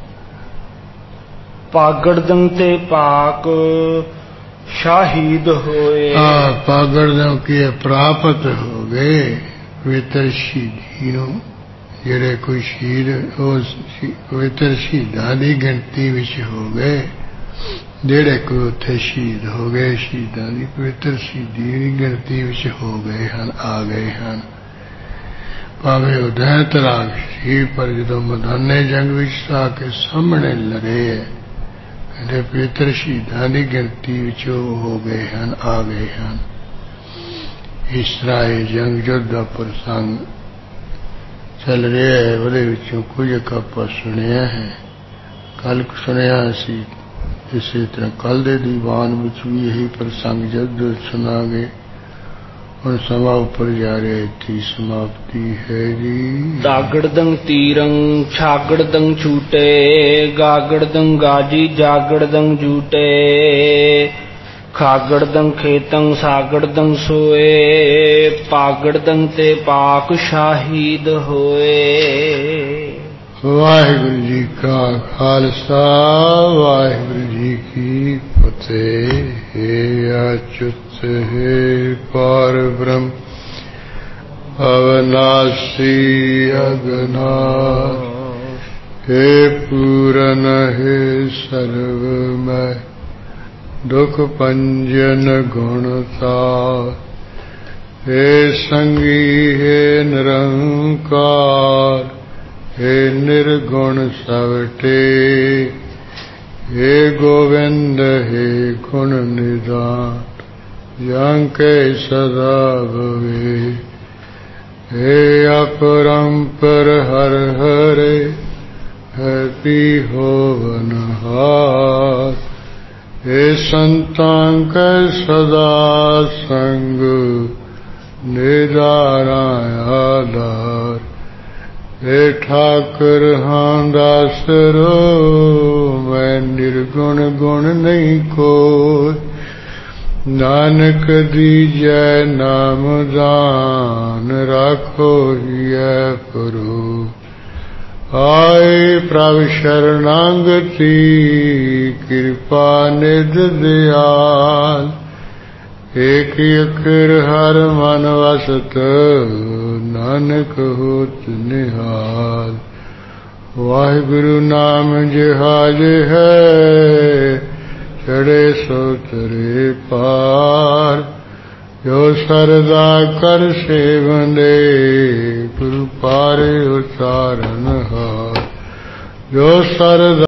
पागड़दंग ते पाक शाहिद होए हाँ पागड़दंग के प्राप्त हो गए पवित्र शहीदी नूं जेड़े कोई शहीद पवित्र शहीदां दी गिनती विच हो गए जेड़े कोई उत्थे शहीद हो गए शहीदां दी पवित्र शहीदी दी गिनती विच हो गए हैं आ गए हैं भावें उदय तराग सी पर जदों मैदाने जंग विच आके सामने लड़े कहते पवित्र शहीदां दी गिनती विच हो गए हैं आ गए हैं इस तरह ये जंग युद्ध दा प्रसंग चल रहा है ਉਹਦੇ ਵਿੱਚੋਂ ਕੁਝ ਆਪਾਂ ਸੁਣਿਆ है कल सुनिया सी इसी तरह कल दे दीवान विच भी यही प्रसंग जद सुनांगे और समा ऊपर जा रहे थी समाप्ति है जी तागड़दंग तीरंग छागड़दंग छूटे गागड़दंग गाजी जागड़दंग झूटे खागड़दंग खेतंग सागड़दंग सोए पागड़दंग ते पाक शाहिद होए वाहिगुरु जी का खालसा वाहिगुरु जी की फतेह हे अच्युत हे पार ब्रह्म अविनाशी अगनाथ हे पूरन हे सर्वमय दुख पंजन गुणसार हे संगी हे निरंकार हे निर्गुण सवटे हे गोविंद हे गुण निदान जंके सदा भवे हे अपरंपर हर हरे है पी होवनहार हे संतां के सदा संग निदारा आधार हे ठाकुर हाँ दासरो मैं निर्गुण गुण नहीं कोई नानक दीजै नाम दान राखो हिय प्रभु आए प्रभ शरणागति कृपा निध दयाल एक अखर हर मन वसत नानक होत निहाल वाहिगुरु नाम जिहाज है चढ़े सो तरे पार जो सरदा कर सेवंदे गुरु पारे उतारन हार जो सरदा